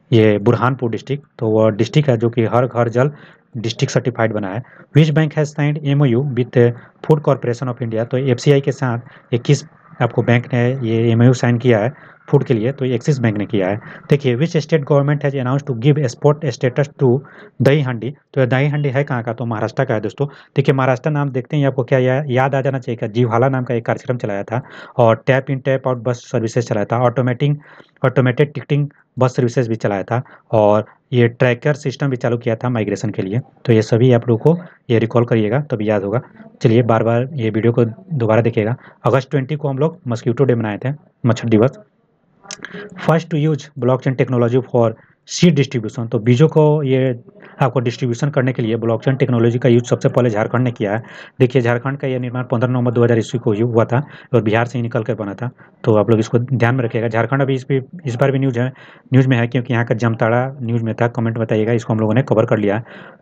ये बुरहानपुर डिस्ट्रिक्ट, तो वो डिस्ट्रिक्ट है जो कि हर घर जल डिस्ट्रिक्ट सर्टिफाइड बना है। Which bank has signed MOU with food corporation of India, तो एफसीआई के साथ ये किस आपको बैंक ने ये एमओयू साइन किया है फूड के लिए, तो ये एक्सिस बैंक ने किया है। देखिए, which state government has announce to give sport status to Dahi Handi, तो दही हांडी है कहाँ का, तो महाराष्ट्र का है दोस्तों। देखिए, महाराष्ट्र नाम देखते ही आपको क्या या, याद आ जाना चाहिए कि जीवहाला नाम का एक कार्यक्रम चलाया था और tap in tap out bus services चलाया था, automating automated ticketing bus services भी चलाया था, और ये ट्रैकर सिस्टम भी चालू किया था माइग्रेशन के लिए। तो ये सभी आप लोगों को ये रिकॉल करिएगा तब याद होगा। चलिए बार बार ये वीडियो को दोबारा देखिएगा। अगस्त ट्वेंटी को हम लोग मस्कीटो डे मनाए थे, मच्छर दिवस। First to use blockchain technology for seed distribution, तो बीजों को ये आपको डिस्ट्रीब्यूशन करने के लिए ब्लॉकचेन टेक्नोलॉजी का यूज सबसे पहले झारखंड ने किया है। देखिए, झारखंड का यह निर्माण पंद्रह नवंबर दो हज़ार ईस्वी को हुआ था और बिहार से ही निकल कर बना था, तो आप लोग इसको ध्यान में रखिएगा। झारखंड अभी इस पर इस बार भी न्यूज है न्यूज में है क्योंकि यहाँ का जामताड़ा न्यूज में था। कमेंट बताइएगा, इसको हम लोगों ने कवर कर लिया है।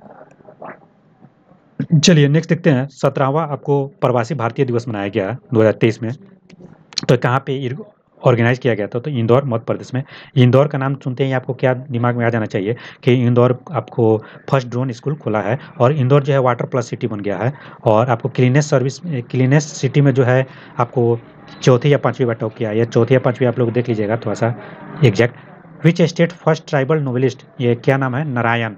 चलिए नेक्स्ट देखते हैं। सत्रहवां आपको प्रवासी भारतीय दिवस मनाया गया दो हज़ार तेईस में, तो कहाँ पे ऑर्गेनाइज किया गया था, तो इंदौर मध्य प्रदेश में। इंदौर का नाम सुनते ही आपको क्या दिमाग में आ जाना चाहिए कि इंदौर आपको फर्स्ट ड्रोन स्कूल खुला है और इंदौर जो है वाटर प्लस सिटी बन गया है, और आपको क्लीनेस सर्विस क्लीनेस सिटी में जो है आपको चौथी या पाँचवीं बार टॉप किया है। ये चौथी या पाँचवीं आप लोग देख लीजिएगा थोड़ा सा exact. Which state first tribal novelist, ये क्या नाम है, नारायण,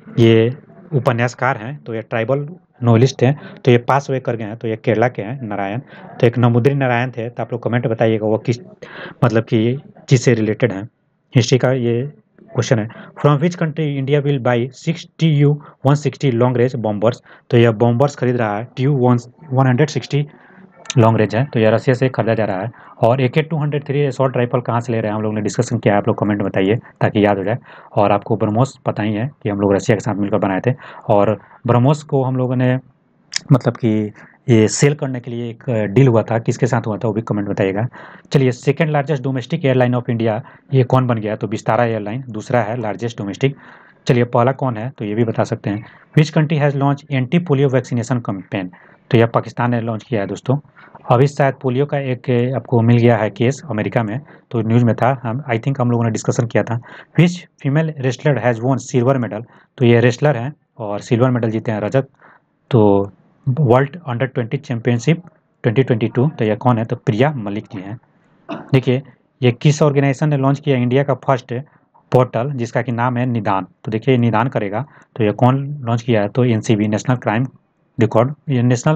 ये उपन्यासकार हैं, तो ये ट्राइबल नोवेलिस्ट हैं, तो ये पास वे कर गए हैं, तो ये केरला के हैं नारायण। तो एक नमुद्री नारायण थे, तो आप लोग कमेंट बताइएगा वो किस मतलब कि चीज़ से रिलेटेड है। हिस्ट्री का ये क्वेश्चन है। From which country India will buy six T U one sixty long range bombers, तो यह बॉम्बर्स खरीद रहा है T U one one hundred sixty long range है, तो यह रशिया से खरीदा जा रहा है। और A K two hundred three assault rifle कहाँ से ले रहे हैं, हम लोग ने डिस्कशन किया है, आप लोग कमेंट बताइए ताकि याद हो जाए। और आपको ब्रह्मोस पता ही है कि हम लोग रशिया के साथ मिलकर बनाए थे, और ब्रह्मोस को हम लोगों ने मतलब कि ये सेल करने के लिए एक डील हुआ था, किसके साथ हुआ था वो भी कमेंट बताइएगा। चलिए, second largest domestic airline of India ये कौन बन गया, तो विस्तारा एयरलाइन दूसरा है लार्जेस्ट डोमेस्टिक। चलिए, पहला कौन है, तो ये भी बता सकते हैं। Which country has launch anti polio vaccination campaign, तो यह पाकिस्तान ने लॉन्च किया है दोस्तों। अभी शायद पोलियो का एक आपको मिल गया है केस अमेरिका में, तो न्यूज़ में था, हम आई थिंक हम लोगों ने डिस्कशन किया था। Which female wrestler has won silver medal, तो ये रेसलर हैं और सिल्वर मेडल जीते हैं, रजत, तो world under twenty championship twenty twenty two, तो यह कौन है, तो प्रिया मलिक जी हैं। देखिए, ये किस ऑर्गेनाइजेशन ने लॉन्च किया, इंडिया का फर्स्ट पोर्टल जिसका कि नाम है निदान, तो देखिए निदान करेगा, तो ये कौन लॉन्च किया है, तो एनसीबी नेशनल क्राइम रिकॉर्ड, ये नेशनल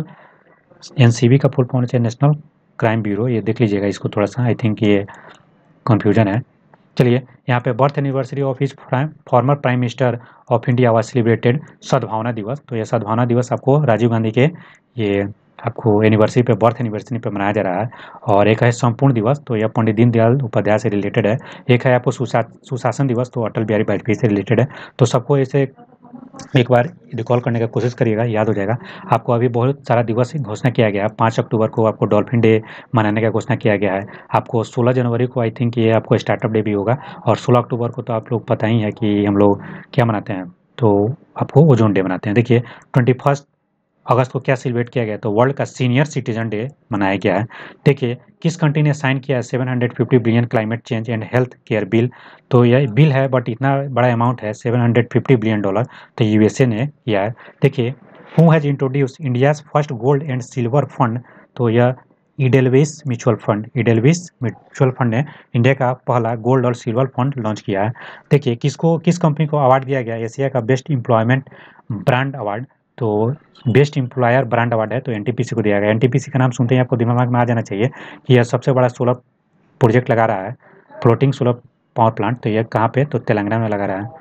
एनसीबी का फुल फॉर्म होना चाहिए नेशनल क्राइम ब्यूरो, ये देख लीजिएगा इसको थोड़ा सा, आई थिंक ये कन्फ्यूजन है। चलिए, यहाँ पे birth anniversary of his former prime minister of India was celebrated Sadbhavana Diwas, तो ये सद्भावना दिवस आपको राजीव गांधी के ये आपको एनिवर्सरी पे बर्थ एनिवर्सरी पे मनाया जा रहा है। और एक है संपूर्ण दिवस, तो यह पंडित दीनदयाल उपाध्याय से रिलेटेड है। एक है आपको सुशा सुशासन दिवस, तो अटल बिहारी वाजपेयी से रिलेटेड है। तो सबको ऐसे एक बार रिकॉल करने का कोशिश करिएगा, याद हो जाएगा आपको। अभी बहुत सारा दिवस घोषणा किया गया है। पाँच अक्टूबर को आपको डॉल्फिन डे मनाने का घोषणा किया गया है। आपको सोलह जनवरी को आई थिंक ये आपको स्टार्टअप डे भी होगा, और सोलह अक्टूबर को तो आप लोग पता ही है कि हम लोग क्या मनाते हैं, तो आपको ओजोन डे मनाते हैं। देखिए, ट्वेंटी फर्स्ट अगस्त को क्या सेलिब्रेट किया गया, तो वर्ल्ड का सीनियर सिटीजन डे मनाया गया है। देखिए, किस कंट्री ने साइन किया है seven hundred fifty billion climate change and health care bill, तो यह बिल है बट इतना बड़ा अमाउंट है seven hundred fifty billion dollar, तो यूएसए ने किया है। देखिए, who has introduce India's first gold and silver fund, तो यह Edelweiss mutual fund Edelweiss mutual fund ने इंडिया का पहला गोल्ड और सिल्वर फंड लॉन्च किया है। देखिए, किसको किस कंपनी को अवार्ड दिया गया, एशिया का बेस्ट एम्प्लॉयमेंट ब्रांड अवार्ड, तो बेस्ट एम्प्लॉयर ब्रांड अवार्ड है, तो एनटीपीसी को दिया गया। एनटीपीसी का नाम सुनते ही आपको दिमाग में आ जाना चाहिए कि यह सबसे बड़ा सोलर प्रोजेक्ट लगा रहा है, फ्लोटिंग सोलर पावर प्लांट, तो यह कहाँ पे, तो तेलंगाना में लगा रहा है।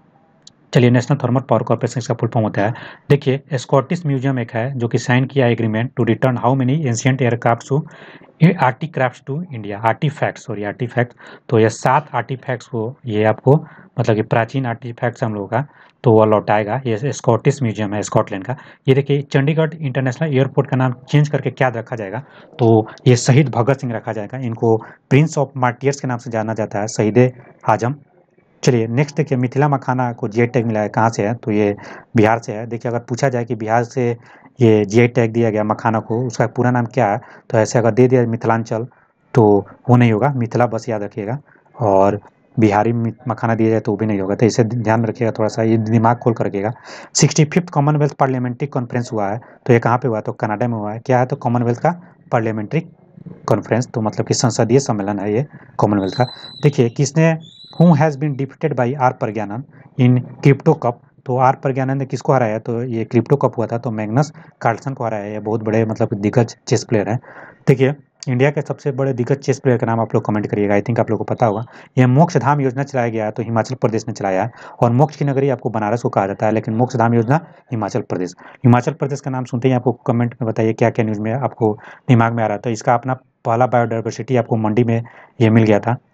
चलिए, नेशनल थर्मल पावर कॉर्पोरेशन इसका फुल फॉर्म होता है। देखिए, स्कॉटिश म्यूजियम एक है जो कि साइन किया agreement to return how many ancient aircraft to artcraft to India, artifacts sorry artifact, तो ये सात आर्टिफैक्ट्स को ये आपको मतलब कि प्राचीन आर्टिफैक्ट्स हम लोगों का, तो वह लौटाएगा। ये स्कॉटिश म्यूजियम है स्कॉटलैंड का। ये देखिए, चंडीगढ़ इंटरनेशनल एयरपोर्ट का नाम चेंज करके क्या रखा जाएगा, तो ये शहीद भगत सिंह रखा जाएगा। इनको प्रिंस ऑफ मार्टियर्स के नाम से जाना जाता है, शहीद आजम। चलिए नेक्स्ट देखिए, मिथिला मखाना को जीआई टैग मिला है, कहाँ से है, तो ये बिहार से है। देखिए, अगर पूछा जाए कि बिहार से ये जीआई टैग दिया गया मखाना को, उसका पूरा नाम क्या है, तो ऐसे अगर दे दिया मिथिलांचल तो वो नहीं होगा, मिथिला बस याद रखिएगा। और बिहारी मखाना दिया जाए तो वो भी नहीं होगा, तो इसे ध्यान में रखिएगा, थोड़ा सा ये दिमाग खोल कर रखिएगा। Sixty fifth commonwealth parliamentary conference हुआ है, तो ये कहाँ पे हुआ है, तो कनाडा में हुआ है। क्या है, तो कॉमनवेल्थ का पार्लियामेंट्री कॉन्फ्रेंस, तो मतलब कि संसदीय सम्मेलन है ये कॉमनवेल्थ का। देखिए किसने, who has been defeated by R Praggnanandhaa in crypto cup, तो आर प्रज्ञानंद ने किसको हराया, तो ये क्रिप्टो कप हुआ था, तो मैग्नस कार्लसन को हराया है। ये बहुत बड़े मतलब दिग्गज चेस प्लेयर हैं। देखिए इंडिया के सबसे बड़े दिग्गज चेस प्लेयर का नाम आप लोग कमेंट करिएगा, आई थिंक आप लोग को पता होगा। यह मोक्ष धाम योजना चलाया गया है, तो हिमाचल प्रदेश ने चलाया है, और मोक्ष की नगरी आपको बनारस को कहा जाता है, लेकिन मोक्ष धाम योजना हिमाचल प्रदेश। हिमाचल प्रदेश का नाम सुनते ही आपको कमेंट में बताइए क्या क्या न्यूज़ में आपको दिमाग में आ रहा है। तो इसका अपना पहला बायोडाइवर्सिटी आपको मंडी में ये मिल गया था।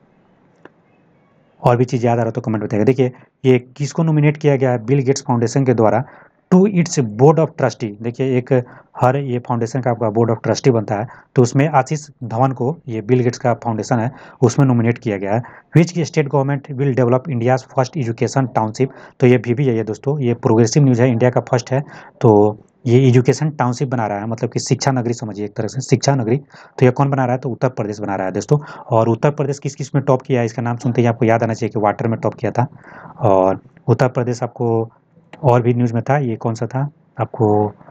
और भी चीज़ याद आ रहा तो कमेंट बताइएगा। देखिए ये किसको नॉमिनेट किया गया है, बिल गेट्स फाउंडेशन के द्वारा to its board of trustee. देखिए एक हर ये फाउंडेशन का आपका बोर्ड ऑफ ट्रस्टी बनता है, तो उसमें आशीष धवन को, ये बिल गेट्स का फाउंडेशन है, उसमें नॉमिनेट किया गया है। विच की state government will develop India's first education township, तो ये भी भी है ये दोस्तों, ये प्रोग्रेसिव न्यूज़ है, इंडिया का फर्स्ट है। तो ये एजुकेशन टाउनशिप बना रहा है, मतलब कि शिक्षा नगरी समझिए एक तरह से, शिक्षा नगरी। तो ये कौन बना रहा है, तो उत्तर प्रदेश बना रहा है दोस्तों। और उत्तर प्रदेश किस किस में टॉप किया है, इसका नाम सुनते ही आपको याद आना चाहिए कि वाटर में टॉप किया था। और उत्तर प्रदेश आपको और भी न्यूज़ में था, ये कौन सा था आपको,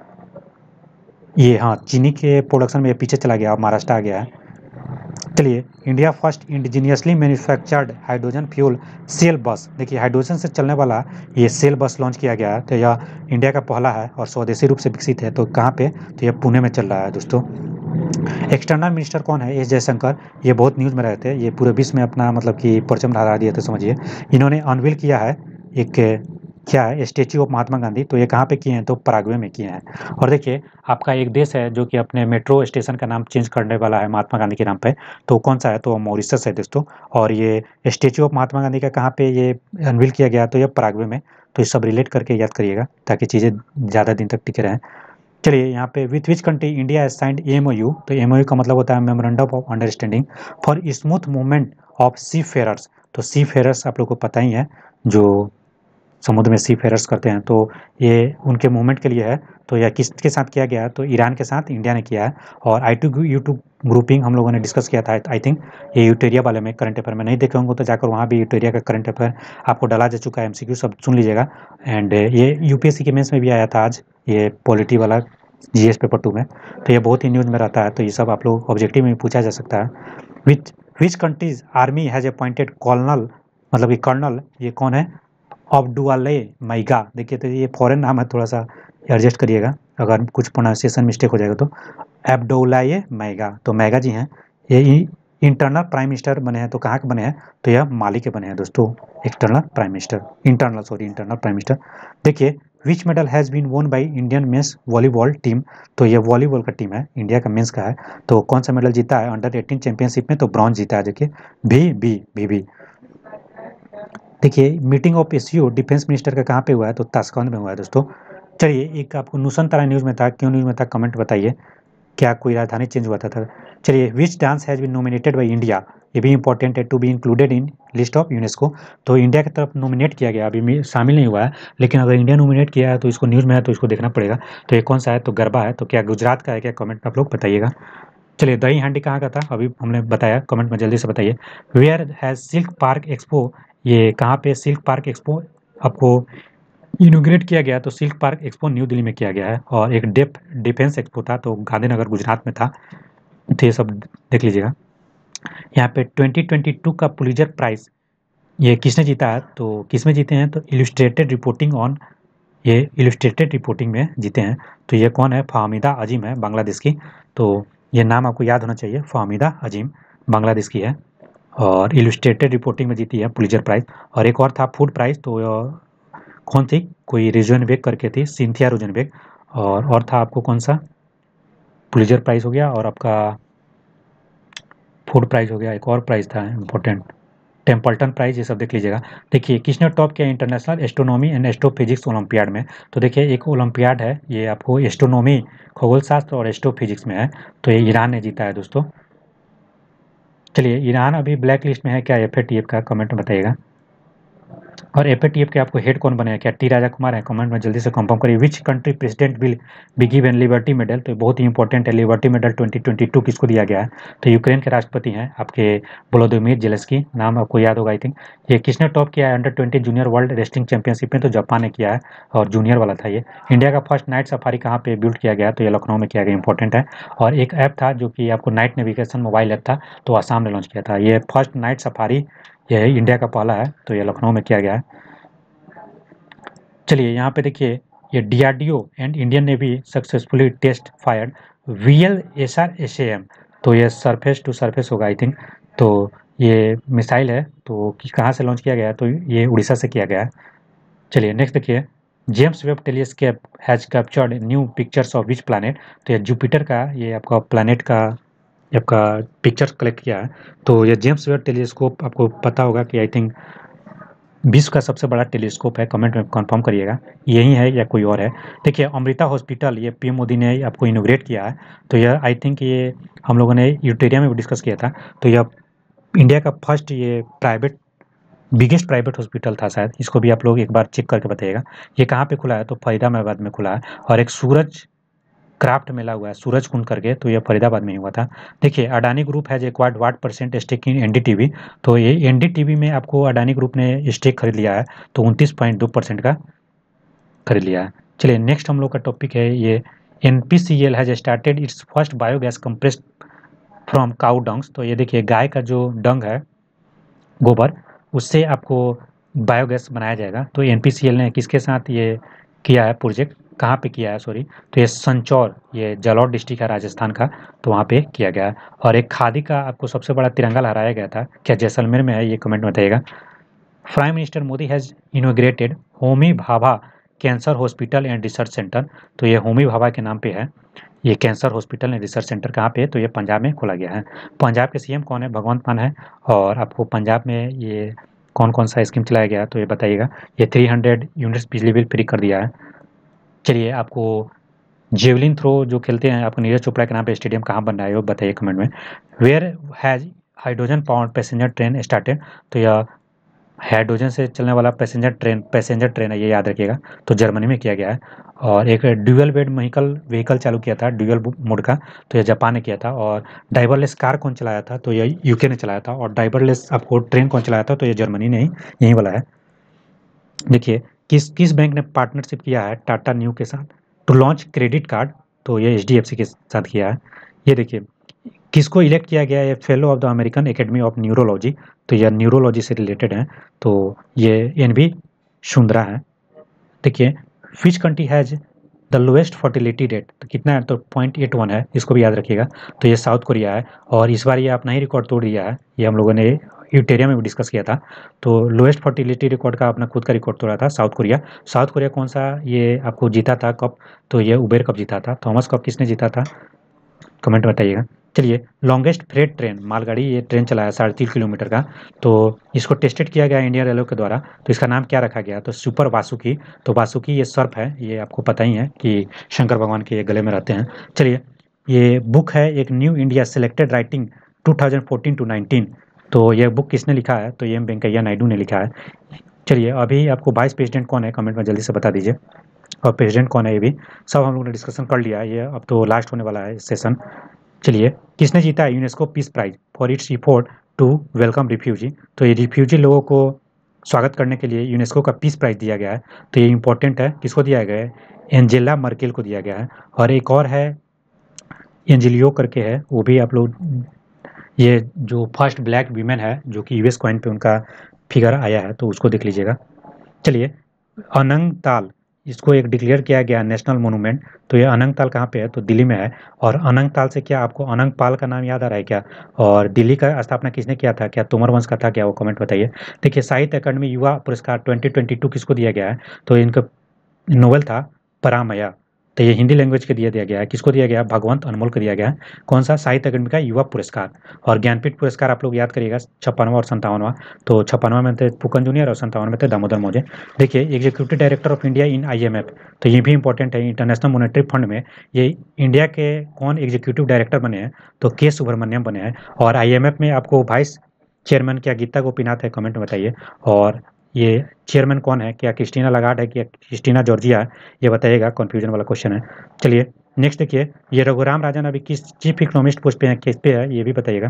ये हाँ चीनी के प्रोडक्शन में ये पीछे चला गया, अब महाराष्ट्र आ गया है। चलिए India first indigenously manufactured hydrogen fuel cell bus, देखिए हाइड्रोजन से चलने वाला ये सेल बस लॉन्च किया गया है, तो यह इंडिया का पहला है और स्वदेशी रूप से विकसित है। तो कहाँ पे, तो यह पुणे में चल रहा है दोस्तों। एक्सटर्नल मिनिस्टर कौन है, एस जयशंकर, ये बहुत न्यूज़ में रहते हैं, ये पूरे विश्व में अपना मतलब कि परचम लहरा दिए थे समझिए। इन्होंने अनवील किया है एक, क्या है, स्टेच्यू ऑफ महात्मा गांधी, तो ये कहाँ पे किए हैं, तो पराग्वे में किए हैं। और देखिए आपका एक देश है जो कि अपने मेट्रो स्टेशन का नाम चेंज करने वाला है महात्मा गांधी के नाम पे, तो कौन सा है, तो मॉरिशस है दोस्तों। और ये स्टेच्यू ऑफ महात्मा गांधी का कहाँ पे ये अनवील किया गया, तो ये पराग्वे में। तो ये सब रिलेट करके याद करिएगा ताकि चीज़ें ज़्यादा दिन तक टिके रहें। चलिए यहाँ पे with which country India has signed MOU, तो एमओयू का मतलब होता है memorandum of understanding for smooth movement of seafarers. तो सी फेयरर्स आप लोग को पता ही है, जो समुद्र में सी फेयरर्स करते हैं, तो ये उनके मूवमेंट के लिए है। तो यह किसके साथ किया गया है, तो ईरान के साथ इंडिया ने किया है। और I two U two grouping हम लोगों ने डिस्कस किया था, आई थिंक ये यूटेरिया वाले में करंट अफेयर में नहीं देखे होंगे तो जाकर वहाँ भी यूटेरिया का करंट अफेयर आपको डाला जा चुका है, एमसीक्यू सब सुन लीजिएगा। एंड ये यूपीएससी के मेंस में भी आया था आज, ये पॉलिटी वाला जीएस पेपर टू में, तो ये बहुत ही न्यूज़ में रहता है, तो ये सब आप लोग ऑब्जेक्टिव में पूछा जा सकता है। Which which country's army has appointed colonel, मतलब कि कर्नल ये कौन है, अब्दुल्ले मैगा। देखिए तो ये फॉरेन नाम है, थोड़ा सा एडजस्ट करिएगा अगर कुछ प्रोनाउंसिएशन मिस्टेक हो जाएगा तो। अब्दुल्ले मैगा, तो मैगा जी हैं, ये इंटरनल प्राइम मिनिस्टर बने हैं, तो कहाँ के बने हैं, तो यह माली के बने हैं दोस्तों, external prime minister, internal sorry internal prime minister. देखिए which medal has been won by Indian men's volleyball team, तो ये वॉलीबॉल का टीम है, इंडिया का मेंस का है। तो कौन सा मेडल जीता है अंडर एटीन चैंपियनशिप में, तो ब्रॉन्ज जीता है। देखिए भी बी भी भी देखिए meeting of SCO defence minister का कहाँ पे हुआ है, तो ताशकंद में हुआ है दोस्तों। चलिए एक आपको नुसन तारा न्यूज़ में था, क्यों न्यूज़ में था कमेंट बताइए, क्या कोई राजधानी चेंज हुआ था, था? चलिए which dance has been nominated by India, ये भी इंपॉर्टेंट है, to be included in list of UNESCO. तो इंडिया की तरफ नॉमिनेट किया गया, अभी शामिल नहीं हुआ है, लेकिन अगर इंडिया नॉमिनेट किया है तो इसको न्यूज़ में है तो इसको देखना पड़ेगा। तो ये कौन सा है, तो गरबा है, तो क्या गुजरात का है क्या, कमेंट में आप लोग बताइएगा। चलिए दही हांडी कहाँ का था, अभी हमने बताया, कमेंट में जल्दी से बताइए। Where has silk park expo, ये कहाँ पे सिल्क पार्क एक्सपो आपको इनोग्रेट किया गया, तो silk park expo new Delhi में किया गया है। और एक डेप डिफेंस एक्सपो था, तो गांधीनगर गुजरात में था। तो ये सब देख लीजिएगा। यहाँ पे ट्वेंटी ट्वेंटी टू का पुलिजर प्राइज़ ये किसने जीता है, तो किस में जीते हैं, तो इलस्ट्रेटेड रिपोर्टिंग ऑन, ये इलस्ट्रेटेड रिपोर्टिंग में जीते हैं। तो ये कौन है, फाहमीदा अजीम है, बांग्लादेश की। तो ये नाम आपको याद होना चाहिए, फाहमीदा अजीम बांग्लादेश की है, और इलस्ट्रेटेड रिपोर्टिंग में जीती है पुलिजर प्राइज़। और एक और था फूड प्राइज़, तो कौन थी, कोई रोजनबेग करके थी, सिंथिया रोजनबेग। और और था आपको कौन सा, पुलिजर प्राइज़ हो गया, और आपका फूड प्राइज़ हो गया, एक और प्राइज़ था इम्पोर्टेंट, टेम्पल्टन प्राइज़, ये सब देख लीजिएगा। देखिए किसने टॉप किया international astronomy and astrophysics olympiad में, तो देखिए एक ओलंपियाड है, ये आपको एस्ट्रोनॉमी खगोल शास्त्र और एस्ट्रोफिजिक्स में है, तो ये ईरान ने जीता है दोस्तों। चलिए ईरान अभी ब्लैक लिस्ट में है क्या एफ ए टी एफ का, कमेंट में बताइएगा। और एपीटीएफ के आपको हेड कौन बने हैं, क्या टी राजा कुमार है? कमेंट में जल्दी से कंफर्म करिए। Which country president will be given liberty medal? तो बहुत ही इंपॉर्टेंट है, liberty medal twenty twenty two किसको दिया गया है? तो यूक्रेन के राष्ट्रपति हैं आपके वोलोदिमीर जेलेंस्की, नाम आपको याद होगा आई थिंक। ये किसने टॉप किया है under twenty junior world wrestling championship में? तो जापान ने किया है, और जूनियर वाला था ये। इंडिया का फर्स्ट नाइट सफारी कहाँ पे बिल्ड किया गया? तो ये लखनऊ में किया गया, इंपॉर्टेंट है। और एक ऐप था जो कि आपको नाइट नेविगेशन मोबाइल ऐप था, तो आसाम ने लॉन्च किया था। ये फर्स्ट नाइट सफारी ये इंडिया का पहला है, तो ये लखनऊ में किया गया है। चलिए यहाँ पे देखिए, ये DRDO and Indian navy successfully test fired VL SR SAM, तो ये सरफेस टू सरफेस होगा आई थिंक। तो ये मिसाइल है, तो कि कहाँ से लॉन्च किया गया है? तो ये उड़ीसा से किया गया है। चलिए नेक्स्ट देखिए, James Webb telescope has captured new pictures of which planet? तो ये जुपिटर का, ये आपका प्लैनेट का आपका पिक्चर्स कलेक्ट किया है। तो ये जेम्स वेब टेलीस्कोप आपको पता होगा कि आई थिंक विश्व का सबसे बड़ा टेलीस्कोप है, कमेंट में कंफर्म करिएगा यही है या कोई और है। देखिए अमृता हॉस्पिटल, ये पीएम मोदी ने आपको इनोग्रेट किया है, तो यह आई थिंक ये हम लोगों ने यूटेरिया में भी डिस्कस किया था। तो यह इंडिया का फर्स्ट ये प्राइवेट बिगेस्ट प्राइवेट हॉस्पिटल था शायद, इसको भी आप लोग एक बार चेक करके बताइएगा। ये कहाँ पे खुला है? तो फरीदाबाद में खुला है। और एक सूरज क्राफ्ट मेला हुआ है सूरज कुंड करके, तो ये फरीदाबाद में ही हुआ था। देखिए अडानी ग्रुप है जो acquired what percent stake in NDTV, तो ये एनडीटीवी में आपको अडानी ग्रुप ने स्टेक खरीद लिया है, तो उनतीस पॉइंट दो परसेंट का खरीद लिया है। चलिए नेक्स्ट हम लोग का टॉपिक है ये, NPCL has started its first biogas compressed from cow dungs. तो ये देखिए गाय का जो डंग है, गोबर, उससे आपको बायोगैस बनाया जाएगा। तो एनपीसीएल ने किसके साथ ये किया है प्रोजेक्ट, कहाँ पे किया है सॉरी? तो ये संचौर, ये जालौर डिस्ट्रिक्ट है राजस्थान का, तो वहाँ पे किया गया है। और एक खादी का आपको सबसे बड़ा तिरंगा लहराया गया था, क्या जैसलमेर में है? ये कमेंट में बताइएगा। Prime minister Modi has inaugurated Homi Bhabha cancer hospital and research centre. तो ये होमी भाभा के नाम पे है ये cancer hospital and research centre, कहाँ पे? तो ये पंजाब में खोला गया है। पंजाब के सीएम कौन है? भगवंत मान है। और आपको पंजाब में ये कौन कौन सा स्कीम चलाया गया तो ये बताइएगा। ये थ्री हंड्रेड यूनिट्स बिजली बिल फ्री कर दिया है। चलिए आपको जेवलिन थ्रो जो खेलते हैं आपको नीरज चोपड़ा के नाम पे स्टेडियम कहाँ बन रहा है वो बताइए कमेंट में। Where has hydrogen powered passenger train started? तो यह हाइड्रोजन से चलने वाला पैसेंजर ट्रेन पैसेंजर ट्रेन है, ये याद रखिएगा, तो जर्मनी में किया गया है। और एक ड्यूअल बेड व्हीकल व्हीकल चालू किया था ड्यूअल मोड का, तो ये जापान ने किया था। और ड्राइवरलेस कार कौन चलाया था? तो ये यूके ने चलाया था। और ड्राइवरलेस आपको ट्रेन कौन चलाया था? तो ये जर्मनी ने ही यही वाला है। देखिए किस किस बैंक ने पार्टनरशिप किया है टाटा न्यू के साथ टू लॉन्च क्रेडिट कार्ड? तो ये एच डी एफ सी के साथ किया है। ये देखिए किसको इलेक्ट किया गया है fellow of the American academy of neurology? तो यह न्यूरोलॉजी से रिलेटेड है, तो ये एन बी सुंदरा है। देखिए which country has the lowest fertility rate? तो कितना है? तो पॉइंट एट वन है, इसको भी याद रखिएगा। तो ये साउथ कोरिया है, और इस बार ये अपना ही रिकॉर्ड तोड़ दिया है, ये हम लोगों ने यूटेरिया में भी डिस्कस किया था। तो लोएस्ट फर्टिलिटी रिकॉर्ड का अपना खुद का रिकॉर्ड तोड़ा था साउथ कोरिया। साउथ कोरिया कौन सा ये आपको जीता था कप? तो ये उबेर कप जीता था। थॉमस कप किसने जीता था? कमेंट बताइएगा। चलिए लॉन्गेस्ट फ्रेट ट्रेन मालगाड़ी ये ट्रेन चलाया साढ़े तीन किलोमीटर का, तो इसको टेस्टेड किया गया इंडियन रेलवे के द्वारा। तो इसका नाम क्या रखा गया? तो सुपर वासुकी। तो वासुकी ये सर्प है, ये आपको पता ही है कि शंकर भगवान के गले में रहते हैं। चलिए ये बुक है एक new India selected writing two thousand fourteen to nineteen. तो ये बुक किसने लिखा है? तो ये एम वेंकैया नायडू ने लिखा है। चलिए अभी आपको वाइस प्रेसिडेंट कौन है कमेंट में जल्दी से बता दीजिए, और प्रेसिडेंट कौन है ये भी सब हम लोग ने डिस्कशन कर लिया है। ये अब तो लास्ट होने वाला है सेशन। चलिए किसने जीता है UNESCO peace prize for its effort to welcome refugee? तो ये रिफ्यूजी लोगों को स्वागत करने के लिए यूनेस्को का पीस प्राइज दिया गया है, तो ये इंपॉर्टेंट है। किसको दिया गया है? एंजेला मर्केल को दिया गया है। और एक और है एंजिलियो करके है, वो भी आप लोग, ये जो फर्स्ट ब्लैक वीमेन है जो कि यूएस कॉइन पे उनका फिगर आया है, तो उसको देख लीजिएगा। चलिए अनंग ताल, इसको एक डिक्लेयर किया गया नेशनल मोनूमेंट। तो ये अनंग ताल कहाँ पे है? तो दिल्ली में है। और अनंग ताल से क्या आपको अनंग पाल का नाम याद आ रहा है क्या? और दिल्ली का स्थापना किसने किया था? क्या तोमर वंश का था क्या? वो कमेंट बताइए। देखिए साहित्य अकादमी युवा पुरस्कार ट्वेंटी ट्वेंटी टू किसको दिया गया है? तो इनका नोवेल था परामया, तो ये हिंदी लैंग्वेज के दिया दिया गया है। किसको दिया गया? भगवंत अनमोल को दिया गया है। कौन सा? साहित्य अकादमी का युवा पुरस्कार। और ज्ञानपीठ पुरस्कार आप लोग याद करिएगा छप्पनवा और संतावनवा। तो छप्पनवा में थे फुकन जूनियर और संतावन में थे दामोदर मौर्य। देखिए executive director of India in IMF, तो ये भी इंपॉर्टेंट है इंटरनेशनल मॉनेटरी फंड में। ये इंडिया के कौन एग्जीक्यूटिव डायरेक्टर बने हैं? तो के सुब्रमण्यम बने हैं। और आईएमएफ में आपको वाइस चेयरमैन क्या गीता गोपीनाथ है? कमेंट में बताइए। और ये चेयरमैन कौन है, क्या क्रिस्टीना लगार्ड है, क्या क्रिस्टीना जॉर्जिया है, ये बताइएगा, कन्फ्यूजन वाला क्वेश्चन है। चलिए नेक्स्ट देखिए, ये रघुराम राजन अभी किस चीफ इकोनॉमिस्ट पोस्ट पे है, किस पे है, ये भी बताइएगा।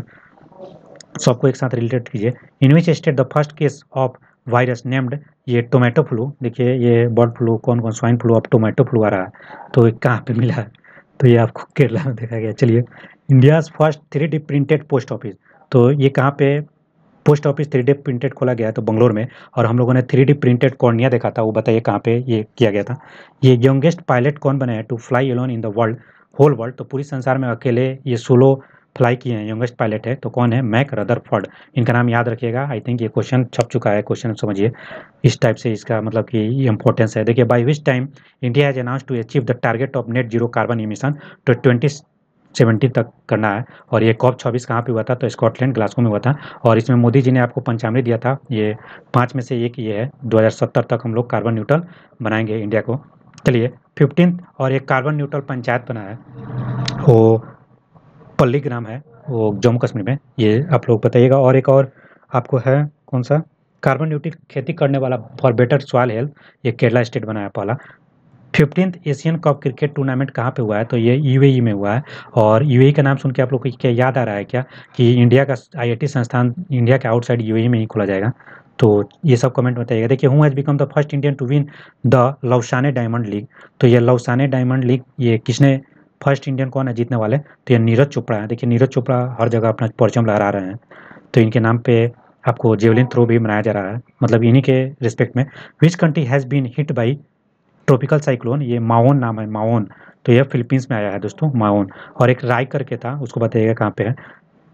सबको एक साथ रिलेटेड कीजिए। In which state the first case of virus named, ये टोमेटो फ्लू, देखिए ये बर्ड फ्लू कौन कौन, स्वाइन फ्लू, अब टोमेटो फ्लू आ रहा है, तो ये कहाँ पे मिला है, तो ये आपको केरला में देखा गया। चलिए, India's first three D printed post office, तो ये कहाँ पे post office three D printed खोला गया है, तो बंगलोर में। और हम लोगों ने थ्री डी प्रिंटेड कॉर्निया देखा था, वो बताइए कहाँ पे ये किया गया था। ये यंगेस्ट पायलट कौन बने हैं to fly alone in the world, whole world, तो पूरी संसार में अकेले ये सोलो फ्लाई किए हैं, यंगेस्ट पायलट है, तो कौन है, मैक रदरफोर्ड। इनका नाम याद रखिएगा, आई थिंक ये क्वेश्चन छप चुका है, क्वेश्चन समझिए इस टाइप से, इसका मतलब कि इंपॉर्टेंस है। देखिए, by which time India has announce to achieve the target of net zero carbon emission, तो ट्वेंटी सेवेंटी तक करना है। और ये कॉप छब्बीस कहाँ पे हुआ था, तो स्कॉटलैंड ग्लासगो में हुआ था। और इसमें मोदी जी ने आपको पंचामृत दिया था, ये पाँच में से एक ये है, दो हज़ार सत्तर तक हम लोग कार्बन न्यूट्रल बनाएंगे इंडिया को। चलिए फिफ्टीन और एक कार्बन न्यूट्रल पंचायत बना है, वो पल्ली ग्राम है, वो जम्मू कश्मीर में, ये आप लोग बताइएगा। और एक और आपको है कौन सा, कार्बन न्यूट्रल खेती करने वाला फॉर बेटर सॉइल हेल्थ, ये केरला स्टेट बनाया पहला। Fifteenth Asian cup cricket tournament कहाँ पे हुआ है, तो ये यूएई में हुआ है। और यूएई का नाम सुन के आप लोग को क्या याद आ रहा है क्या, कि इंडिया का आईआईटी संस्थान इंडिया के आउटसाइड यूएई में ही खोला जाएगा, तो ये सब कमेंट बताइएगा। देखिए, who has become the first Indian to win the Lausanne diamond league, तो ये लौसाने डायमंड लीग ये किसने, फर्स्ट इंडियन कौन है जीतने वाले, तो ये नीरज चोपड़ा है। देखिए, नीरज चोपड़ा हर जगह अपना परचम लहरा रहे हैं, तो इनके नाम पे आपको जेवलिन थ्रो भी मनाया जा रहा है, मतलब इन्हीं के रिस्पेक्ट में। Which country has been hit by tropical cyclone, ये माओन नाम है, माओन, तो ये फिलीपींस में आया है दोस्तों, माओन। और एक राय करके था, उसको बताइएगा कहाँ पे है।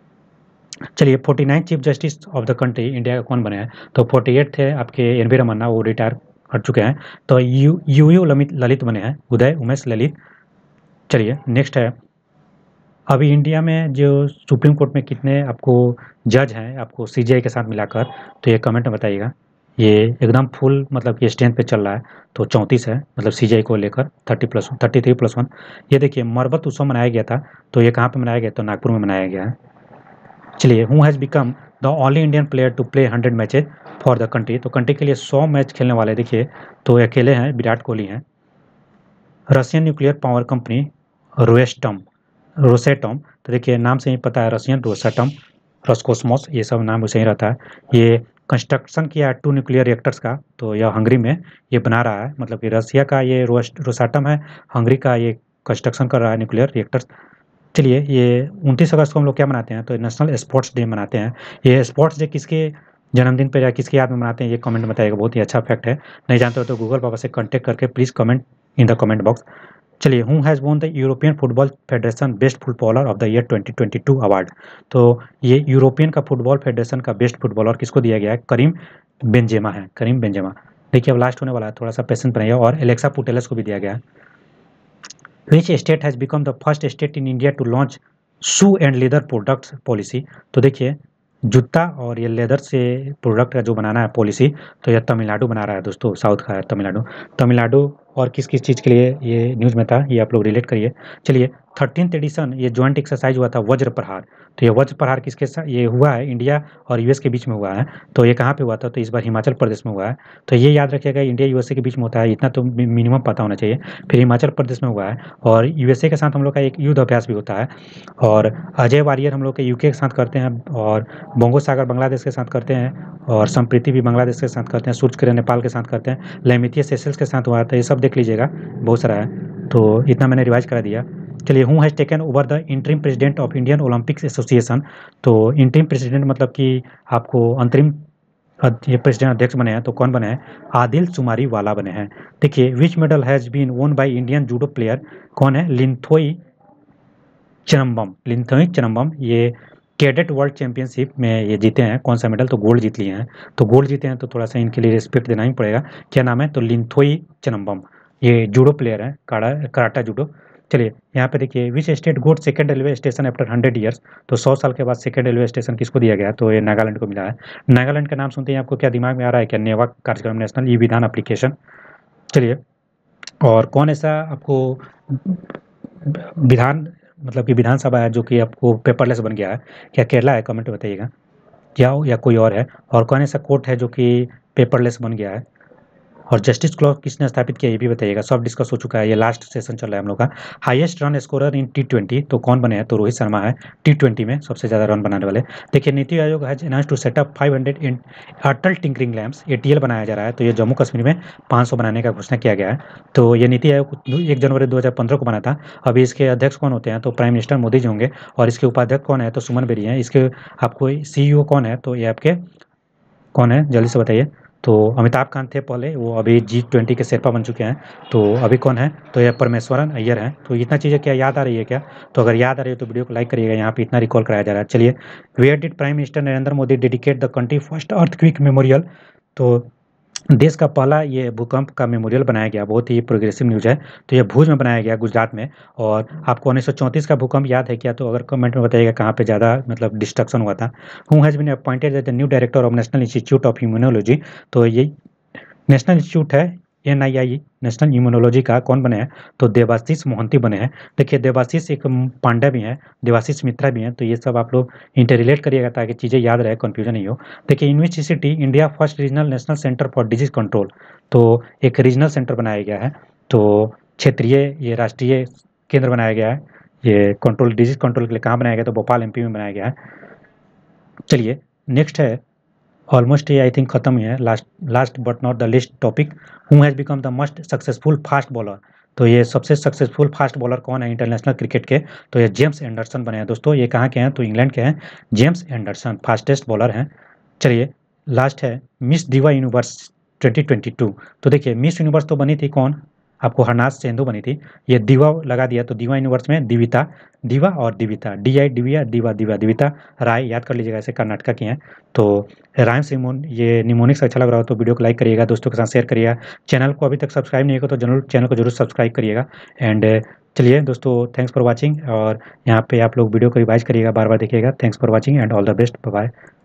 चलिए, forty nine chief justice of the country India का कौन बने हैं, तो फोर्टी एट थे आपके एन वी रमन्ना, वो रिटायर कर चुके हैं, तो यू यू यू ललित बने हैं, उदय उमेश ललित। चलिए नेक्स्ट है, अभी इंडिया में जो सुप्रीम कोर्ट में कितने आपको जज हैं, आपको सीजीआई के साथ मिलाकर, तो ये कमेंट में बताइएगा। ये एकदम फुल मतलब कि स्ट्रेंथ पे चल रहा है, तो चौंतीस है, मतलब सीजीआई को लेकर thirty plus thirty three plus one. ये देखिए, मरबत उत्सव मनाया गया था, तो ये कहाँ पे मनाया गया, तो नागपुर में मनाया गया है। चलिए, who has become the only Indian player to play hundred matches for the country, तो कंट्री के लिए सौ मैच खेलने वाले देखिए, तो ये अकेले हैं, विराट कोहली हैं। रशियन न्यूक्लियर पावर कंपनी रोएस्टम रोसेटम, तो देखिए नाम से ही पता है, रशियन, रोसेटम, रॉसकोस्मोस, ये सब नाम उसे ही रहता है। ये कंस्ट्रक्शन किया है टू न्यूक्लियर रिएक्टर्स का, तो यह हंगरी में ये बना रहा है, मतलब कि रसिया का ये रोसाटम है, हंगरी का ये कंस्ट्रक्शन कर रहा है न्यूक्लियर रिएक्टर्स। चलिए, ये उनतीस अगस्त को हम लोग क्या मनाते हैं, तो नेशनल स्पोर्ट्स डे मनाते हैं। ये स्पोर्ट्स डे किसके जन्मदिन पर या किसकी याद में मनाते हैं, ये कमेंट बताइएगा, बहुत ही अच्छा फैक्ट है, नहीं जानते हो तो गूगल पापा से कॉन्टेक्ट करके please comment in the comment box. चलिए, who has won the European football federation best footballer of the year twenty twenty two award, तो ये यूरोपियन का फुटबॉल फेडरेशन का बेस्ट फुटबॉलर किसको दिया गया है, करीम बेंजेमा है, करीम बेंजेमा। देखिए, अब लास्ट होने वाला है, थोड़ा सा पेशेंस बनाइए। और एलेक्सा पुटेलस को भी दिया गया है। Which state has become the first state in India to launch shoe and leather products policy, तो देखिए जूता और ये लेदर से प्रोडक्ट का जो बनाना है पॉलिसी, तो यह तमिलनाडु बना रहा है दोस्तों, साउथ का है तमिलनाडु। तमिलनाडु और किस किस चीज़ के लिए ये न्यूज़ में था, ये आप लोग रिलेट करिए। चलिए, थर्टीन्थ एडिशन ये जॉइंट एक्सरसाइज हुआ था वज्र प्रहार, तो ये वज्र प्रहार किसके साथ ये हुआ है, इंडिया और यूएस के बीच में हुआ है, तो ये कहाँ पे हुआ था, तो इस बार हिमाचल प्रदेश में हुआ है। तो ये याद रखिएगा, इंडिया यूएसए के बीच में होता है, इतना तो मिनिमम पता होना चाहिए। फिर हिमाचल प्रदेश में हुआ है, और यूएसए के साथ हम लोग का एक युद्ध अभ्यास भी होता है। और अजय वारियर हम लोग के यूके के साथ करते हैं, और बोंगो सागर बांग्लादेश के साथ करते हैं, और संप्रीति भी बांग्लादेश के साथ करते हैं, सूर्य किरण नेपाल के साथ करते हैं, लैमितिया सेशल्स के साथ हुआ था, ये सब देख लीजिएगा, बहुत सारा है, तो इतना मैंने रिवाइज करा दिया। चलिए, who has taken over the interim president of Indian Olympics association, तो इंटरिम प्रेसिडेंट मतलब कि आपको अंतरिम ये प्रेसिडेंट अध्यक्ष बने हैं, तो कौन बने हैं, आदिल सुमारी वाला बने हैं। देखिए, which medal has been won by Indian judo player, कौन है, लिंथोई चनम्बम, लिंथोई चनम्बम, ये कैडेट वर्ल्ड चैंपियनशिप में ये जीते हैं, कौन सा मेडल, तो गोल्ड जीत लिए हैं, तो गोल्ड जीते हैं तो थोड़ा सा इनके लिए रिस्पेक्ट देना ही पड़ेगा। क्या नाम है, तो लिंथोई चनम्बम, ये जूडो प्लेयर है, काड़ा कराटा जूडो। चलिए, यहाँ पे देखिए, which state got second railway station after hundred years, तो सौ साल के बाद सेकेंड रेलवे स्टेशन किसको दिया गया, तो ये नागालैंड को मिला है। नागालैंड का नाम सुनते ही आपको क्या दिमाग में आ रहा है, क्या नेवा कार्यक्रम, नेशनल ई विधान एप्लीकेशन। चलिए, और कौन ऐसा आपको विधान मतलब कि विधानसभा है जो कि आपको पेपरलेस बन गया है, क्या केरला है, कमेंट बताइएगा, क्या हो या कोई और है। और कौन ऐसा कोर्ट है जो कि पेपरलेस बन गया है। और जस्टिस क्लॉक किसने स्थापित किया ये भी बताइएगा। सब डिस्कस हो चुका है, ये लास्ट सेशन चल रहा है हम लोग का। Highest run scorer in T twenty तो कौन बने हैं, तो रोहित शर्मा है टी ट्वेंटी में सबसे ज़्यादा रन बनाने वाले। देखिए NITI Aayog has announce to set up five hundred in Atal tinkering labs, ATL बनाया जा रहा है। तो ये जम्मू कश्मीर में पाँच सौ बनाने का घोषणा किया गया है। तो ये नीति आयोग एक जनवरी दो हज़ार पंद्रह को बना था। अभी इसके अध्यक्ष कौन होते हैं, तो प्राइम मिनिस्टर मोदी जी होंगे। और इसके उपाध्यक्ष कौन है, तो सुमन बेरी हैं। इसके आपको सीईओ कौन है, तो ये आपके कौन है जल्दी से बताइए। तो अमिताभ कांत थे पहले, वो अभी जी ट्वेंटी के शेरपा बन चुके हैं। तो अभी कौन है, तो ये परमेश्वरन अय्यर हैं। तो इतना चीज़ें क्या याद आ रही है क्या, तो अगर याद आ रही है तो वीडियो को लाइक करिएगा, यहाँ पे इतना रिकॉल कराया जा रहा है। चलिए, where did prime minister Narendra Modi dedicate the country first earthquake memorial, तो देश का पहला ये भूकंप का मेमोरियल बनाया गया। बहुत ही प्रोग्रेसिव न्यूज़ है। तो ये भुज में बनाया गया, गुजरात में। और आपको उन्नीस सौ चौंतीस का भूकंप याद है क्या, तो अगर कमेंट में बताइएगा कहाँ पे ज़्यादा मतलब डिस्ट्रक्शन हुआ था। Who has been appointed as the new director of national institute of immunology, तो ये नेशनल इंस्टीट्यूट है N I I national immunology का, कौन बने हैं, तो देवाशीष मोहंती बने हैं। देखिए देवाशीष एक पांडा भी हैं, देवाशीष मित्रा भी हैं। तो ये सब आप लोग इंटर रिलेट करिएगा ताकि चीज़ें याद रहे, कन्फ्यूजन नहीं हो। देखिए in which city India first regional national centre for disease control, तो एक रीजनल सेंटर बनाया गया है। तो क्षेत्रीय ये राष्ट्रीय केंद्र बनाया गया है ये कंट्रोल डिजीज कंट्रोल के लिए। कहाँ बनाया गया, तो भोपाल एमपी में बनाया गया है। चलिए नेक्स्ट है, ऑलमोस्ट ये आई थिंक खत्म ही है, last last but not the least topic, who has become the most successful fast bowler. तो ये सबसे सक्सेसफुल फास्ट बॉलर कौन है इंटरनेशनल क्रिकेट के, तो ये जेम्स एंडरसन बने हैं दोस्तों। ये कहाँ के हैं, तो इंग्लैंड के हैं। जेम्स एंडरसन फास्टेस्ट बॉलर हैं। चलिए लास्ट है मिस दिवा यूनिवर्स ट्वेंटी ट्वेंटी टू। तो देखिए मिस यूनिवर्स तो बनी थी कौन, आपको हरनाज सेंधु बनी थी। ये दिवा लगा दिया, तो दिवा यूनिवर्स में दिविता, दिवा और दिविता, डी आई दिविया दिवा दिवा दिविता राय, याद कर लीजिएगा, ऐसे कर्नाटका की हैं। तो राइम सिमोन, ये निमोनिक्स अच्छा लग रहा हो तो वीडियो को लाइक करिएगा, दोस्तों के साथ शेयर करिएगा। चैनल को अभी तक सब्सक्राइब नहीं किया तो जरूर चैनल को जरूर सब्सक्राइब करिएगा। एंड चलिए दोस्तों, थैंक्स फॉर वॉचिंग। और यहाँ पे आप लोग वीडियो को रिवाइज करिएगा, बार बार देखिएगा। Thanks for watching and all the best, bye bye.